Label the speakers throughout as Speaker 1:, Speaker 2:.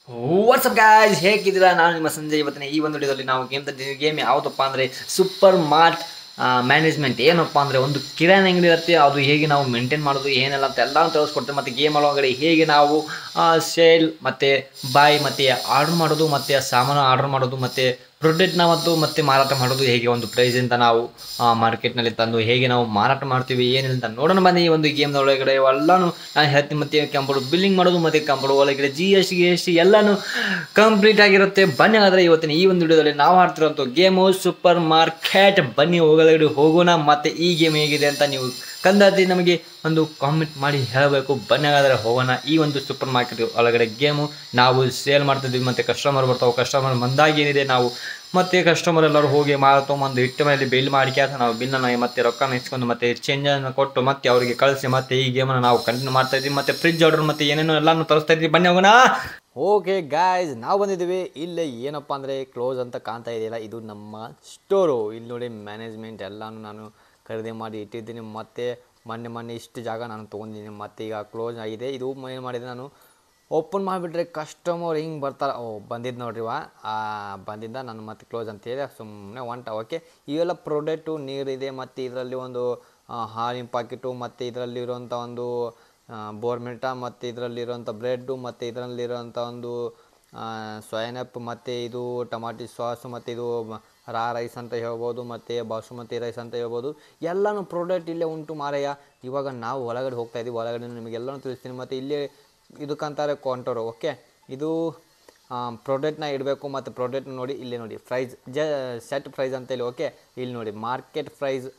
Speaker 1: WhatsApp guys ಹೇಗಿದ್ದೀರಾ? ನಾನು ನಿಮ್ಮ ಸಂಜಯ್. ಇವತ್ತಿನ ಈ ಒಂದು ವಿಡಿಯೋದಲ್ಲಿ ನಾವು ಗೇಮ್ ಯಾವುದಪ್ಪ ಅಂದರೆ ಸೂಪರ್ ಮಾರ್ಟ್ ಮ್ಯಾನೇಜ್ಮೆಂಟ್. ಏನಪ್ಪ ಅಂದರೆ ಒಂದು ಕಿರಾಣಿ ಅಂಗಡಿ ಇರುತ್ತೆ, ಅದು ಹೇಗೆ ನಾವು ಮೇಂಟೈನ್ ಮಾಡೋದು ಏನೆಲ್ಲ ಅಂತ ಎಲ್ಲನೂ ತಿಳಿಸ್ಕೊಡ್ತೇವೆ. ಮತ್ತು ಗೇಮ್ ಒಳಗಡೆ ಹೇಗೆ ನಾವು ಸೇಲ್ ಮತ್ತು ಬಾಯ್ ಮತ್ತು ಆರ್ಡರ್ ಮಾಡೋದು, ಮತ್ತು ಸಾಮಾನು ಆರ್ಡರ್ ಮಾಡೋದು, ಮತ್ತು ಪ್ರಾಡಕ್ಟ್ನ ಮತ್ತು ಮಾರಾಟ ಮಾಡೋದು ಹೇಗೆ, ಒಂದು ಪ್ರೈಸಿಂದ ನಾವು ಮಾರ್ಕೆಟ್ನಲ್ಲಿ ತಂದು ಹೇಗೆ ನಾವು ಮಾರಾಟ ಮಾಡ್ತೀವಿ ಏನಿಲ್ಲ ಅಂತ ನೋಡೋಣ ಬನ್ನಿ. ಈ ಒಂದು ಗೇಮ್ನ ಒಳಗಡೆ ಎಲ್ಲನೂ ನಾನು ಹೇಳ್ತೀನಿ. ಮತ್ತು ಕಂಪ್ಯೂಟರ್ ಬಿಲ್ಲಿಂಗ್ ಮಾಡೋದು ಮತ್ತು ಕಂಪ್ಯೂಟರ್ ಒಳಗಡೆ GST ಎಲ್ಲನೂ ಕಂಪ್ಲೀಟ್ ಆಗಿರುತ್ತೆ. ಬನ್ನಿ ಆದರೆ ಇವತ್ತಿನ ಈ ಒಂದು ವಿಡಿಯೋದಲ್ಲಿ ನಾವು ಆಡ್ತಿರೋಂಥ ಗೇಮು ಸೂಪರ್ ಮಾರ್ಕೆಟ್. ಬನ್ನಿ ಒಳಗಡೆ ಹೋಗೋಣ. ಮತ್ತು ಈ ಗೇಮ್ ಹೇಗಿದೆ ಅಂತ ನೀವು ಕಂದಾತಿ ನಮಗೆ ಒಂದು ಕಾಮೆಂಟ್ ಮಾಡಿ ಹೇಳಬೇಕು. ಬನ್ನಿ ಹಾಗಾದರೆ ಹೋಗೋಣ. ಈ ಒಂದು ಸೂಪರ್ ಮಾರ್ಕೆಟ್ ಒಳಗಡೆ ಗೇಮು ನಾವು ಸೇಲ್ ಮಾಡ್ತಿದ್ವಿ, ಮತ್ತು ಕಸ್ಟಮರ್ ಬರ್ತಾವೆ. ಕಸ್ಟಮರ್ ಬಂದಾಗ ಏನಿದೆ ನಾವು ಮತ್ತು ಕಸ್ಟಮರ್ ಎಲ್ಲರೂ ಹೋಗಿ ಮಾಲ್ ತೊಗೊಂಬಂದು ಇಟ್ಟ ಮೇಲೆ ಬಿಲ್ ಮಾಡಿ ನಾವು ಬಿಲ್ಲನ್ನು ಮತ್ತೆ ರೊಕ್ಕ ಇಸ್ಕೊಂಡು ಮತ್ತೆ ಚೇಂಜನ್ನು ಕೊಟ್ಟು ಮತ್ತೆ ಅವರಿಗೆ ಕಳಿಸಿ ಮತ್ತೆ ಈ ಗೇಮನ್ನು ನಾವು ಕಂಟಿನ್ಯೂ ಮಾಡ್ತಾ ಇದ್ವಿ. ಮತ್ತು ಫ್ರಿಜ್ ಆರ್ಡರ್ ಮತ್ತು ಏನೇನೋ ಎಲ್ಲಾನು ತರಿಸ್ತಾ ಇದ್ವಿ. ಬನ್ನಿ ಹೋಗೋಣ. ಓಕೆ ಗಾಯ್ಸ್, ನಾವು ಬಂದಿದ್ದೀವಿ. ಇಲ್ಲೇ ಏನಪ್ಪ ಅಂದರೆ ಕ್ಲೋಸ್ ಅಂತ ಕಾಣ್ತಾ ಇದೆಯಲ್ಲ, ಇದು ನಮ್ಮ ಸ್ಟೋರು. ಇಲ್ಲಿ ನೋಡಿ ಮ್ಯಾನೇಜ್ಮೆಂಟ್ ಎಲ್ಲನೂ ನಾನು ಖರೀದಿ ಮಾಡಿ ಇಟ್ಟಿದ್ದೀನಿ. ಮತ್ತು ಮೊನ್ನೆ ಇಷ್ಟು ಜಾಗ ನಾನು ತೊಗೊಂಡಿದ್ದೀನಿ. ಮತ್ತು ಈಗ ಕ್ಲೋಸ್ ಆಗಿದೆ. ಇದು ಏನು ಮಾಡಿದೆ ನಾನು, ಓಪನ್ ಮಾಡಿಬಿಟ್ರೆ ಕಸ್ಟಮರ್ ಹಿಂಗೆ ಬರ್ತಾರೆ. ಬಂದಿದ್ದು ನೋಡ್ರಿ ಬಂದಿದ್ದ ನಾನು ಮತ್ತೆ ಕ್ಲೋಸ್ ಅಂತ ಹೇಳಿ ಸುಮ್ಮನೆ ಹೊಂಟ. ಓಕೆ, ಇವೆಲ್ಲ ಪ್ರಾಡಕ್ಟು ನೀರಿದೆ, ಮತ್ತು ಇದರಲ್ಲಿ ಒಂದು ಹಾಲಿನ ಪಾಕೆಟು, ಮತ್ತು ಇದರಲ್ಲಿರುವಂಥ ಒಂದು ಬೋರ್ಮಿಟ, ಮತ್ತು ಇದರಲ್ಲಿರುವಂಥ ಬ್ರೆಡ್ಡು, ಮತ್ತು ಇದರಲ್ಲಿರುವಂಥ ಒಂದು ಸೋಯಾನಪ್, ಮತ್ತು ಇದು ಟಮಾಟಿ ಸಾಸು, ಮತ್ತು ಇದು ರೈಸ್ ಅಂತ ಹೇಳ್ಬೋದು, ಮತ್ತು ಬಾಸುಮತಿ ರೈಸ್ ಅಂತ ಹೇಳ್ಬೋದು. ಎಲ್ಲನೂ ಪ್ರಾಡಕ್ಟ್ ಇಲ್ಲೇ ಉಂಟು ಮಾರಾಯ. ಇವಾಗ ನಾವು ಒಳಗಡೆ ಹೋಗ್ತಾ ಇದ್ದೀವಿ. ಒಳಗಡೆ ನಿಮಗೆಲ್ಲನೂ ತಿಳಿಸ್ತೀನಿ. ಮತ್ತು ಇಲ್ಲೇ ಇದಕ್ಕಂತಾರೆ ಕೌಂಟರು. ಓಕೆ, ಇದು ಪ್ರಾಡಕ್ಟ್ನ ಇಡಬೇಕು. ಮತ್ತು ಪ್ರಾಡಕ್ಟ್ ನೋಡಿ ಇಲ್ಲೇ ನೋಡಿ ಪ್ರೈಸ್ ಸೆಟ್ ಪ್ರೈಸ್ ಅಂತೇಳಿ. ಓಕೆ, ಇಲ್ಲಿ ನೋಡಿ market price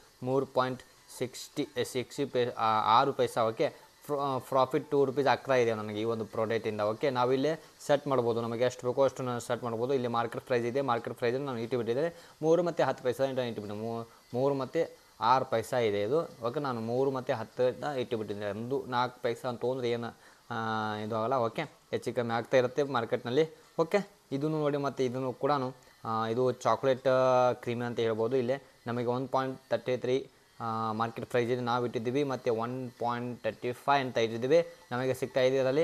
Speaker 1: 3.6 paisa. Okay, profit 2 rupees ಅಕ್ರ ಇದೆ ನನಗೆ ಈ ಒಂದು ಪ್ರಾಡಕ್ಟಿಂದ. ಓಕೆ, ನಾವಿಲ್ಲೇ ಸೆಟ್ ಮಾಡ್ಬೋದು, ನಮಗೆ ಎಷ್ಟು ಬೇಕೋ ಅಷ್ಟು ನಾನು ಸೆಟ್ ಮಾಡ್ಬೋದು. ಇಲ್ಲಿ ಮಾರ್ಕೆಟ್ ಪ್ರೈಸ್ ಇದೆ. ಮಾರ್ಕೆಟ್ ಪ್ರೈಸನ್ನು ನಾನು ಇಟ್ಟುಬಿಟ್ಟಿದ್ದೆ 3 ಮತ್ತು 10 ಪೈಸಾ ಇಟ್ಟುಬಿಟ್ಟು 3 ಮತ್ತು 6 ಪೈಸಾ ಇದೆ ಇದು. ಓಕೆ, ನಾನು 3 ಮತ್ತು 10 ಇಟ್ಟುಬಿಟ್ಟಿದ್ದೆ. ಒಂದು 4 ಪೈಸಾ ಅಂತ ತೊಗೊಂಡ್ರೆ ಏನು ಇದು ಆಗಲ್ಲ. ಓಕೆ, ಹೆಚ್ಚು ಕಮ್ಮಿ ಆಗ್ತಾ ಇರುತ್ತೆ ಮಾರ್ಕೆಟ್ನಲ್ಲಿ. ಓಕೆ, ಇದನ್ನು ನೋಡಿ. ಮತ್ತು ಇದನ್ನು ಕೂಡ ಇದು ಚಾಕ್ಲೇಟ್ ಕ್ರೀಮ್ ಅಂತ ಹೇಳ್ಬೋದು. ಇಲ್ಲೇ ನಮಗೆ 1.33 ಮಾರ್ಕೆಟ್ ಪ್ರೈಸ್ ಇದೆ, ನಾವು ಇಟ್ಟಿದ್ದೀವಿ. ಮತ್ತು 1.35 ಅಂತ ಇಟ್ಟಿದ್ದೀವಿ. ನಮಗೆ ಸಿಗ್ತಾ ಇದೆ ಇದರಲ್ಲಿ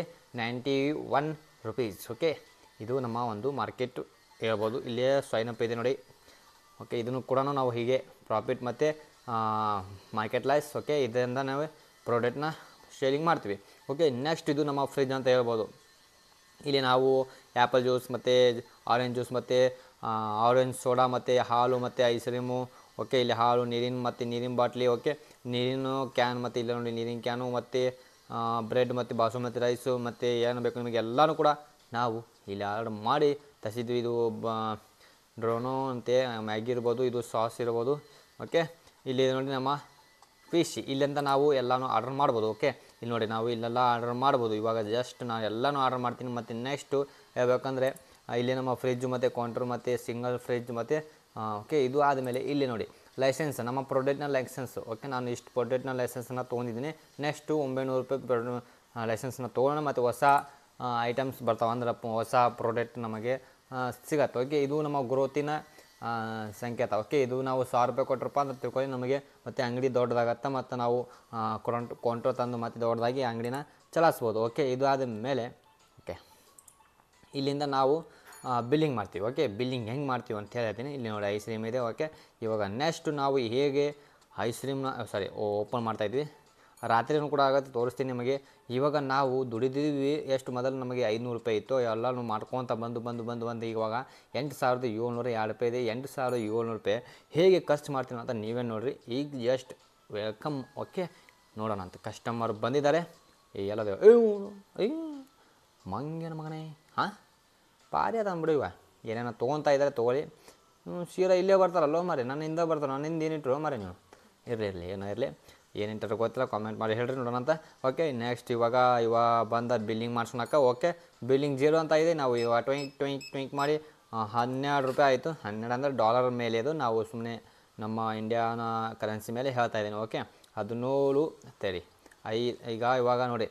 Speaker 1: 91 ರೂಪೀಸ್. ಓಕೆ, ಇದು ನಮ್ಮ ಒಂದು ಮಾರ್ಕೆಟ್ ಹೇಳ್ಬೋದು. ಇಲ್ಲೇ ಸೈನಪ್ ಇದೆ ನೋಡಿ. ಓಕೆ, ಇದನ್ನು ಕೂಡ ನಾವು ಹೀಗೆ ಪ್ರಾಫಿಟ್ ಮತ್ತು ಮಾರ್ಕೆಟ್ ಲೈಸ್. ಓಕೆ, ಇದರಿಂದ ನಾವು ಪ್ರಾಡಕ್ಟ್ನ ಶೇರಿಂಗ್ ಮಾಡ್ತೀವಿ. ಓಕೆ, ನೆಕ್ಸ್ಟ್ ಇದು ನಮ್ಮ ಫ್ರಿಜ್ ಅಂತ ಹೇಳ್ಬೋದು. ಇಲ್ಲಿ ನಾವು ಆ್ಯಪಲ್ ಜ್ಯೂಸ್, ಮತ್ತು ಆರೆಂಜ್ ಜ್ಯೂಸ್, ಮತ್ತು ಆರೆಂಜ್ ಸೋಡಾ, ಮತ್ತು ಹಾಲು, ಮತ್ತು ಐಸ್ ಕ್ರೀಮು. ಓಕೆ, ಇಲ್ಲಿ ಹಾಲು, ನೀರಿನ ಬಾಟ್ಲಿ. ಓಕೆ, ನೀರಿನ ಕ್ಯಾನ್, ಮತ್ತು ಇಲ್ಲ ನೋಡಿ ನೀರಿನ ಕ್ಯಾನು, ಮತ್ತು ಬ್ರೆಡ್, ಮತ್ತು ಬಾಸುಮತಿ ರೈಸು, ಮತ್ತು ಏನು ಬೇಕು ನಿಮಗೆ ಎಲ್ಲನೂ ಕೂಡ ನಾವು ಇಲ್ಲಿ ಆರ್ಡರ್ ಮಾಡಿ ತರಿಸಿದ್ವಿ. ಇದು ಡ್ರೋನೋ ಅಂತೆ ಮ್ಯಾಗಿ ಇರ್ಬೋದು, ಇದು ಸಾಸ್ ಇರ್ಬೋದು. ಓಕೆ, ಇಲ್ಲಿ ನೋಡಿ ನಮ್ಮ ಫಿಶ್. ಇಲ್ಲಿಂದ ನಾವು ಎಲ್ಲನೂ ಆರ್ಡರ್ ಮಾಡ್ಬೋದು. ಓಕೆ, ಇಲ್ಲಿ ನೋಡಿ ನಾವು ಇಲ್ಲೆಲ್ಲ ಆರ್ಡರ್ ಮಾಡ್ಬೋದು. ಇವಾಗ ಜಸ್ಟ್ ನಾನು ಎಲ್ಲನೂ ಆರ್ಡರ್ ಮಾಡ್ತೀನಿ. ಮತ್ತು ನೆಕ್ಸ್ಟು ಹೇಳ್ಬೇಕಂದ್ರೆ ಇಲ್ಲಿ ನಮ್ಮ ಫ್ರಿಜ್ಜು, ಮತ್ತು ಕೌಂಟ್ರು, ಮತ್ತು ಸಿಂಗಲ್ ಫ್ರಿಜ್, ಮತ್ತು ಓಕೆ, ಇದು ಆದಮೇಲೆ ಇಲ್ಲಿ ನೋಡಿ ಲೈಸೆನ್ಸ್, ನಮ್ಮ ಪ್ರಾಡಕ್ಟ್ನ ಲೈಸೆನ್ಸು. ಓಕೆ, ನಾನು ಇಷ್ಟು ಪ್ರಾಡಕ್ಟ್ನ ಲೈಸೆನ್ಸನ್ನು ತೊಗೊಂಡಿದ್ದೀನಿ. ನೆಕ್ಸ್ಟು 900 ರೂಪಾಯಿ ಲೈಸೆನ್ಸನ್ನ ತೊಗೊಳ್ಳೋಣ. ಮತ್ತು ಹೊಸ ಐಟಮ್ಸ್ ಬರ್ತಾವೆ ಅಂದ್ರೆ ಹೊಸ ಪ್ರಾಡಕ್ಟ್ ನಮಗೆ ಸಿಗತ್ತೆ. ಓಕೆ, ಇದು ನಮ್ಮ ಗ್ರೋತಿನ ಸಂಕೇತ. ಓಕೆ, ಇದು ನಾವು 1000 ರೂಪಾಯಿ ಕೊಟ್ಟರಪ್ಪ ಅಂತ ತಿಳ್ಕೊಳ್ಳಿ ನಮಗೆ. ಮತ್ತು ಅಂಗಡಿ ದೊಡ್ಡದಾಗತ್ತೆ, ಮತ್ತು ನಾವು ಕೌಂಟ್ರ್ ತಂದು ಮತ್ತು ದೊಡ್ಡದಾಗಿ ಅಂಗಡಿನ ಚಲಾಯಿಸ್ಬೋದು. ಓಕೆ, ಇದು ಆದ ಮೇಲೆ ಓಕೆ ಇಲ್ಲಿಂದ ನಾವು ಬಿಲ್ಲಿಂಗ್ ಮಾಡ್ತೀವಿ. ಓಕೆ, ಬಿಲ್ಲಿಂಗ್ ಹೆಂಗೆ ಮಾಡ್ತೀವಿ ಅಂತ ಹೇಳ್ತೀನಿ. ಇಲ್ಲಿ ನೋಡಿ ಐಸ್ ಕ್ರೀಮ್ ಇದೆ. ಓಕೆ, ಇವಾಗ ನೆಕ್ಸ್ಟ್ ನಾವು ಹೇಗೆ ಐಸ್ ಕ್ರೀಮ್ನ ಓಪನ್ ಮಾಡ್ತಾಯಿದ್ವಿ. ರಾತ್ರಿನೂ ಕೂಡ ಆಗುತ್ತೆ, ತೋರಿಸ್ತೀನಿ ನಿಮಗೆ. ಇವಾಗ ನಾವು ದುಡಿದಿದ್ವಿ ಎಷ್ಟು, ಮೊದಲು ನಮಗೆ 500 ರೂಪಾಯಿ ಇತ್ತು. ಎಲ್ಲನೂ ಮಾಡ್ಕೊತ ಬಂದು ಇವಾಗ 8702 ರೂಪಾಯಿ ಇದೆ. 8700 ರೂಪಾಯಿ ಹೇಗೆ ಖರ್ಚು ಮಾಡ್ತೀನಿ ಅಂತ ನೀವೇ ನೋಡಿರಿ. ಈಗ ಜಸ್ಟ್ ವೆಲ್ಕಮ್. ಓಕೆ, ನೋಡೋಣ ಅಂತ. ಕಸ್ಟಮರ್ ಬಂದಿದ್ದಾರೆ. ಎಲ್ಲದ ಅಯ್ಯೋ ಮಂಗೇನ ಮಗನೇ, ಹಾಂ ಪಾರಿ ಅದ ಅಂದ್ಬಿಡು. ಇವ ಏನೇನೋ ತೊಗೊತಾ ಇದ್ದಾರೆ, ತೊಗೊಳ್ಳಿ. ಸೀರಾ ಇಲ್ಲೇ ಬರ್ತಾರಲ್ಲೋ ಮಾರಿ, ನನ್ನಿಂದ ಬರ್ತಾರೆ. ನನ್ನಿಂದ ಏನಿಟ್ರು ಮಾರಿ ನೀವು. ಇರಲಿ ಏನೋ ಇರಲಿ, ಏನಿಟ್ಟಾರೋ ಗೊತ್ತಿಲ್ಲ, ಕಾಮೆಂಟ್ ಮಾಡಿ ಹೇಳ್ರಿ ನೋಡೋಣ ಅಂತ. ಓಕೆ, ನೆಕ್ಸ್ಟ್ ಇವಾಗ ಬಂದ ಬಿಲ್ಲಿಂಗ್ ಮಾಡ್ಸೋಣಕ್ಕೆ. ಓಕೆ, ಬಿಲ್ಲಿಂಗ್ 0 ಅಂತ ಇದೆ. ನಾವು ಇವಾಗ ಟ್ವಿಂಕ್ ಮಾಡಿ 12 ರೂಪಾಯಿ ಆಯಿತು. 12 ಅಂದರೆ ಡಾಲರ್ ಮೇಲೆ ಅದು, ನಾವು ಸುಮ್ಮನೆ ನಮ್ಮ ಇಂಡಿಯಾನ ಕರೆನ್ಸಿ ಮೇಲೆ ಹೇಳ್ತಾ ಇದ್ದೀನಿ. ಓಕೆ, 17 ತರಿ ಇವಾಗ ನೋಡಿ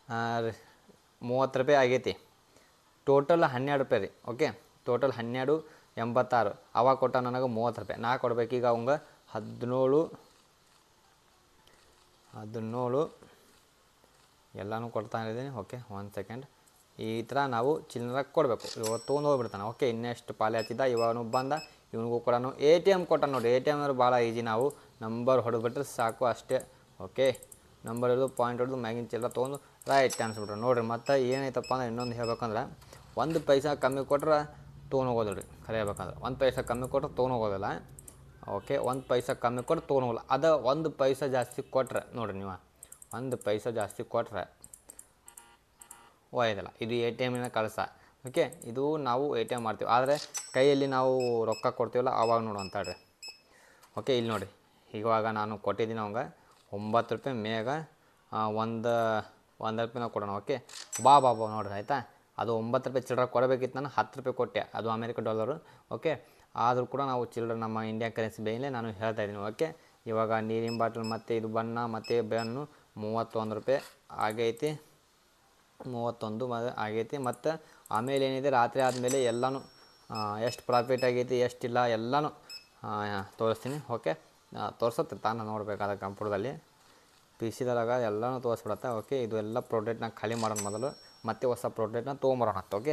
Speaker 1: 30 ರೂಪಾಯಿ ಆಗೈತಿ. ಟೋಟಲ್ 12 ರೂಪಾಯಿ ರೀ. Okay, total 12.86. ಅವಾಗ ಕೊಟ್ಟ ನನಗೆ 30 ರೂಪಾಯಿ. ನಾ ಕೊಡ್ಬೇಕೀಗ ಅವಂಗೆ 17 ಎಲ್ಲನೂ ಕೊಡ್ತಾ ಇದ್ದೀನಿ. Okay, 1 second. ಈ ಥರ ನಾವು ಚಿಲ್ಲರೆ ಕೊಡಬೇಕು. ಇವಾಗ ತೊಗೊಂಡು ಹೋಗ್ಬಿಡ್ತಾನೆ. ಓಕೆ, ಇನ್ನೆಷ್ಟು ಪಾಲೆ ಹಚ್ಚಿದ್ದ, ಇವನು ಬಂದ, ಇವನಿಗೂ ಕೂಡ ಎ ಟಿ ಎಮ್ ಕೊಟ್ಟ ನೋಡಿ. ಎ ಟಿ ಎಮ್ ಅಂದ್ರೆ ಭಾಳ ಈಜಿ, ನಾವು ನಂಬರ್ ಹೊಡೆದ್ಬಿಟ್ರೆ ಸಾಕು ಅಷ್ಟೇ. ಓಕೆ, ನಂಬರ್ ಹಿಡಿದು ಪಾಯಿಂಟ್ ಹೊಡೆದು ಮ್ಯಾಗಿನ ಚಿಲ್ಲರೆ ತೊಗೊಂಡು ರೈಟ್ ಅನ್ಸ್ಬಿಟ್ರೆ ನೋಡಿರಿ. ಮತ್ತು ಏನೈತಪ್ಪ ಅಂದ್ರೆ ಇನ್ನೊಂದು ಹೇಳ್ಬೇಕಂದ್ರೆ, 1 ಪೈಸಾ ಕಮ್ಮಿ ಕೊಟ್ರೆ ತೊಗೊಂಡು ಹೋಗೋದಿಲ್ಲ ರೀ. ಖರೆ ಹೇಳ್ಬೇಕಂದ್ರೆ 1 ಪೈಸಾ ಕಮ್ಮಿ ಕೊಟ್ರೆ ತೊಗೊಂಡು ಹೋಗೋದಿಲ್ಲ. ಓಕೆ, 1 ಪೈಸಾ ಕಮ್ಮಿ ಕೊಟ್ಟು ತೊಗೊಂಡು ಹೋಗಲ್ಲ. ಅದು 1 ಪೈಸಾ ಜಾಸ್ತಿ ಕೊಟ್ರೆ ನೋಡಿರಿ, ನೀವು 1 ಪೈಸಾ ಜಾಸ್ತಿ ಕೊಟ್ರೆ ಒಯ್ಯೋದಿಲ್ಲ. ಇದು ಎ ಟಿ ಎಮ್ಮಿನ ಕಳಸ. ಓಕೆ, ಇದು ನಾವು ಎ ಟಿ ಎಮ್ ಮಾಡ್ತೀವಿ. ಆದರೆ ಕೈಯಲ್ಲಿ ನಾವು ರೊಕ್ಕ ಕೊಡ್ತೀವಲ್ಲ ಆವಾಗ ನೋಡು ಅಂತಾಡ್ರಿ. ಓಕೆ, ಇಲ್ಲಿ ನೋಡಿ, ಇವಾಗ ನಾನು ಕೊಟ್ಟಿದ್ದೀನಿ ಅವಂಗೆ 9 ರೂಪಾಯಿ ಮೇಗ ಒಂದು ರೂಪಾಯಿನ ಕೊಡೋಣ. ಓಕೆ, ಬಾ ನೋಡ್ರಿ ಆಯಿತಾ. ಅದು 9 ರೂಪಾಯಿ ಚಿಲ್ಲರೆ ಕೊಡಬೇಕಿತ್ತು, ನಾನು 10 ರೂಪಾಯಿ ಕೊಟ್ಟೆ, ಅದು ಅಮೇರಿಕ ಡಾಲರು. ಓಕೆ, ಆದರೂ ಕೂಡ ನಾವು ಚಿಲ್ಲರೆ ನಮ್ಮ ಇಂಡಿಯನ್ ಕರೆನ್ಸಿ ಬೇಯಲೇ ನಾನು ಹೇಳ್ತಾ ಇದ್ದೀನಿ. ಓಕೆ, ಇವಾಗ ನೀರಿನ ಬಾಟಲ್ ಮತ್ತು ಇದು ಬಣ್ಣ ಮತ್ತು ಬೆನ್ನು 31 ರೂಪಾಯಿ ಆಗೈತಿ. 31 ಆಗೈತಿ. ಮತ್ತು ಆಮೇಲೆ ಏನಿದೆ, ರಾತ್ರಿ ಆದಮೇಲೆ ಎಲ್ಲನೂ ಎಷ್ಟು ಪ್ರಾಫಿಟ್ ಆಗೈತಿ ಎಷ್ಟಿಲ್ಲ ಎಲ್ಲನೂ ತೋರಿಸ್ತೀನಿ. ಓಕೆ, ತೋರಿಸುತ್ತೆ ತಾನು ನೋಡಬೇಕಾದ ಕಂಪ್ಯೂಟರ್ದಲ್ಲಿ, ಪಿ ಸಿದಾಗ ಎಲ್ಲನೂ ತೋರಿಸ್ಬಿಡತ್ತೆ. ಓಕೆ, ಇದು ಎಲ್ಲ ಪ್ರಾಡಕ್ಟ್ನ ಖಾಲಿ ಮಾಡೋಣ ಮೊದಲು, ಮತ್ತೆ ಹೊಸ ಪ್ರಾಡಕ್ಟ್ನ ತೊಗೊಂಬರೋಣ. ಓಕೆ,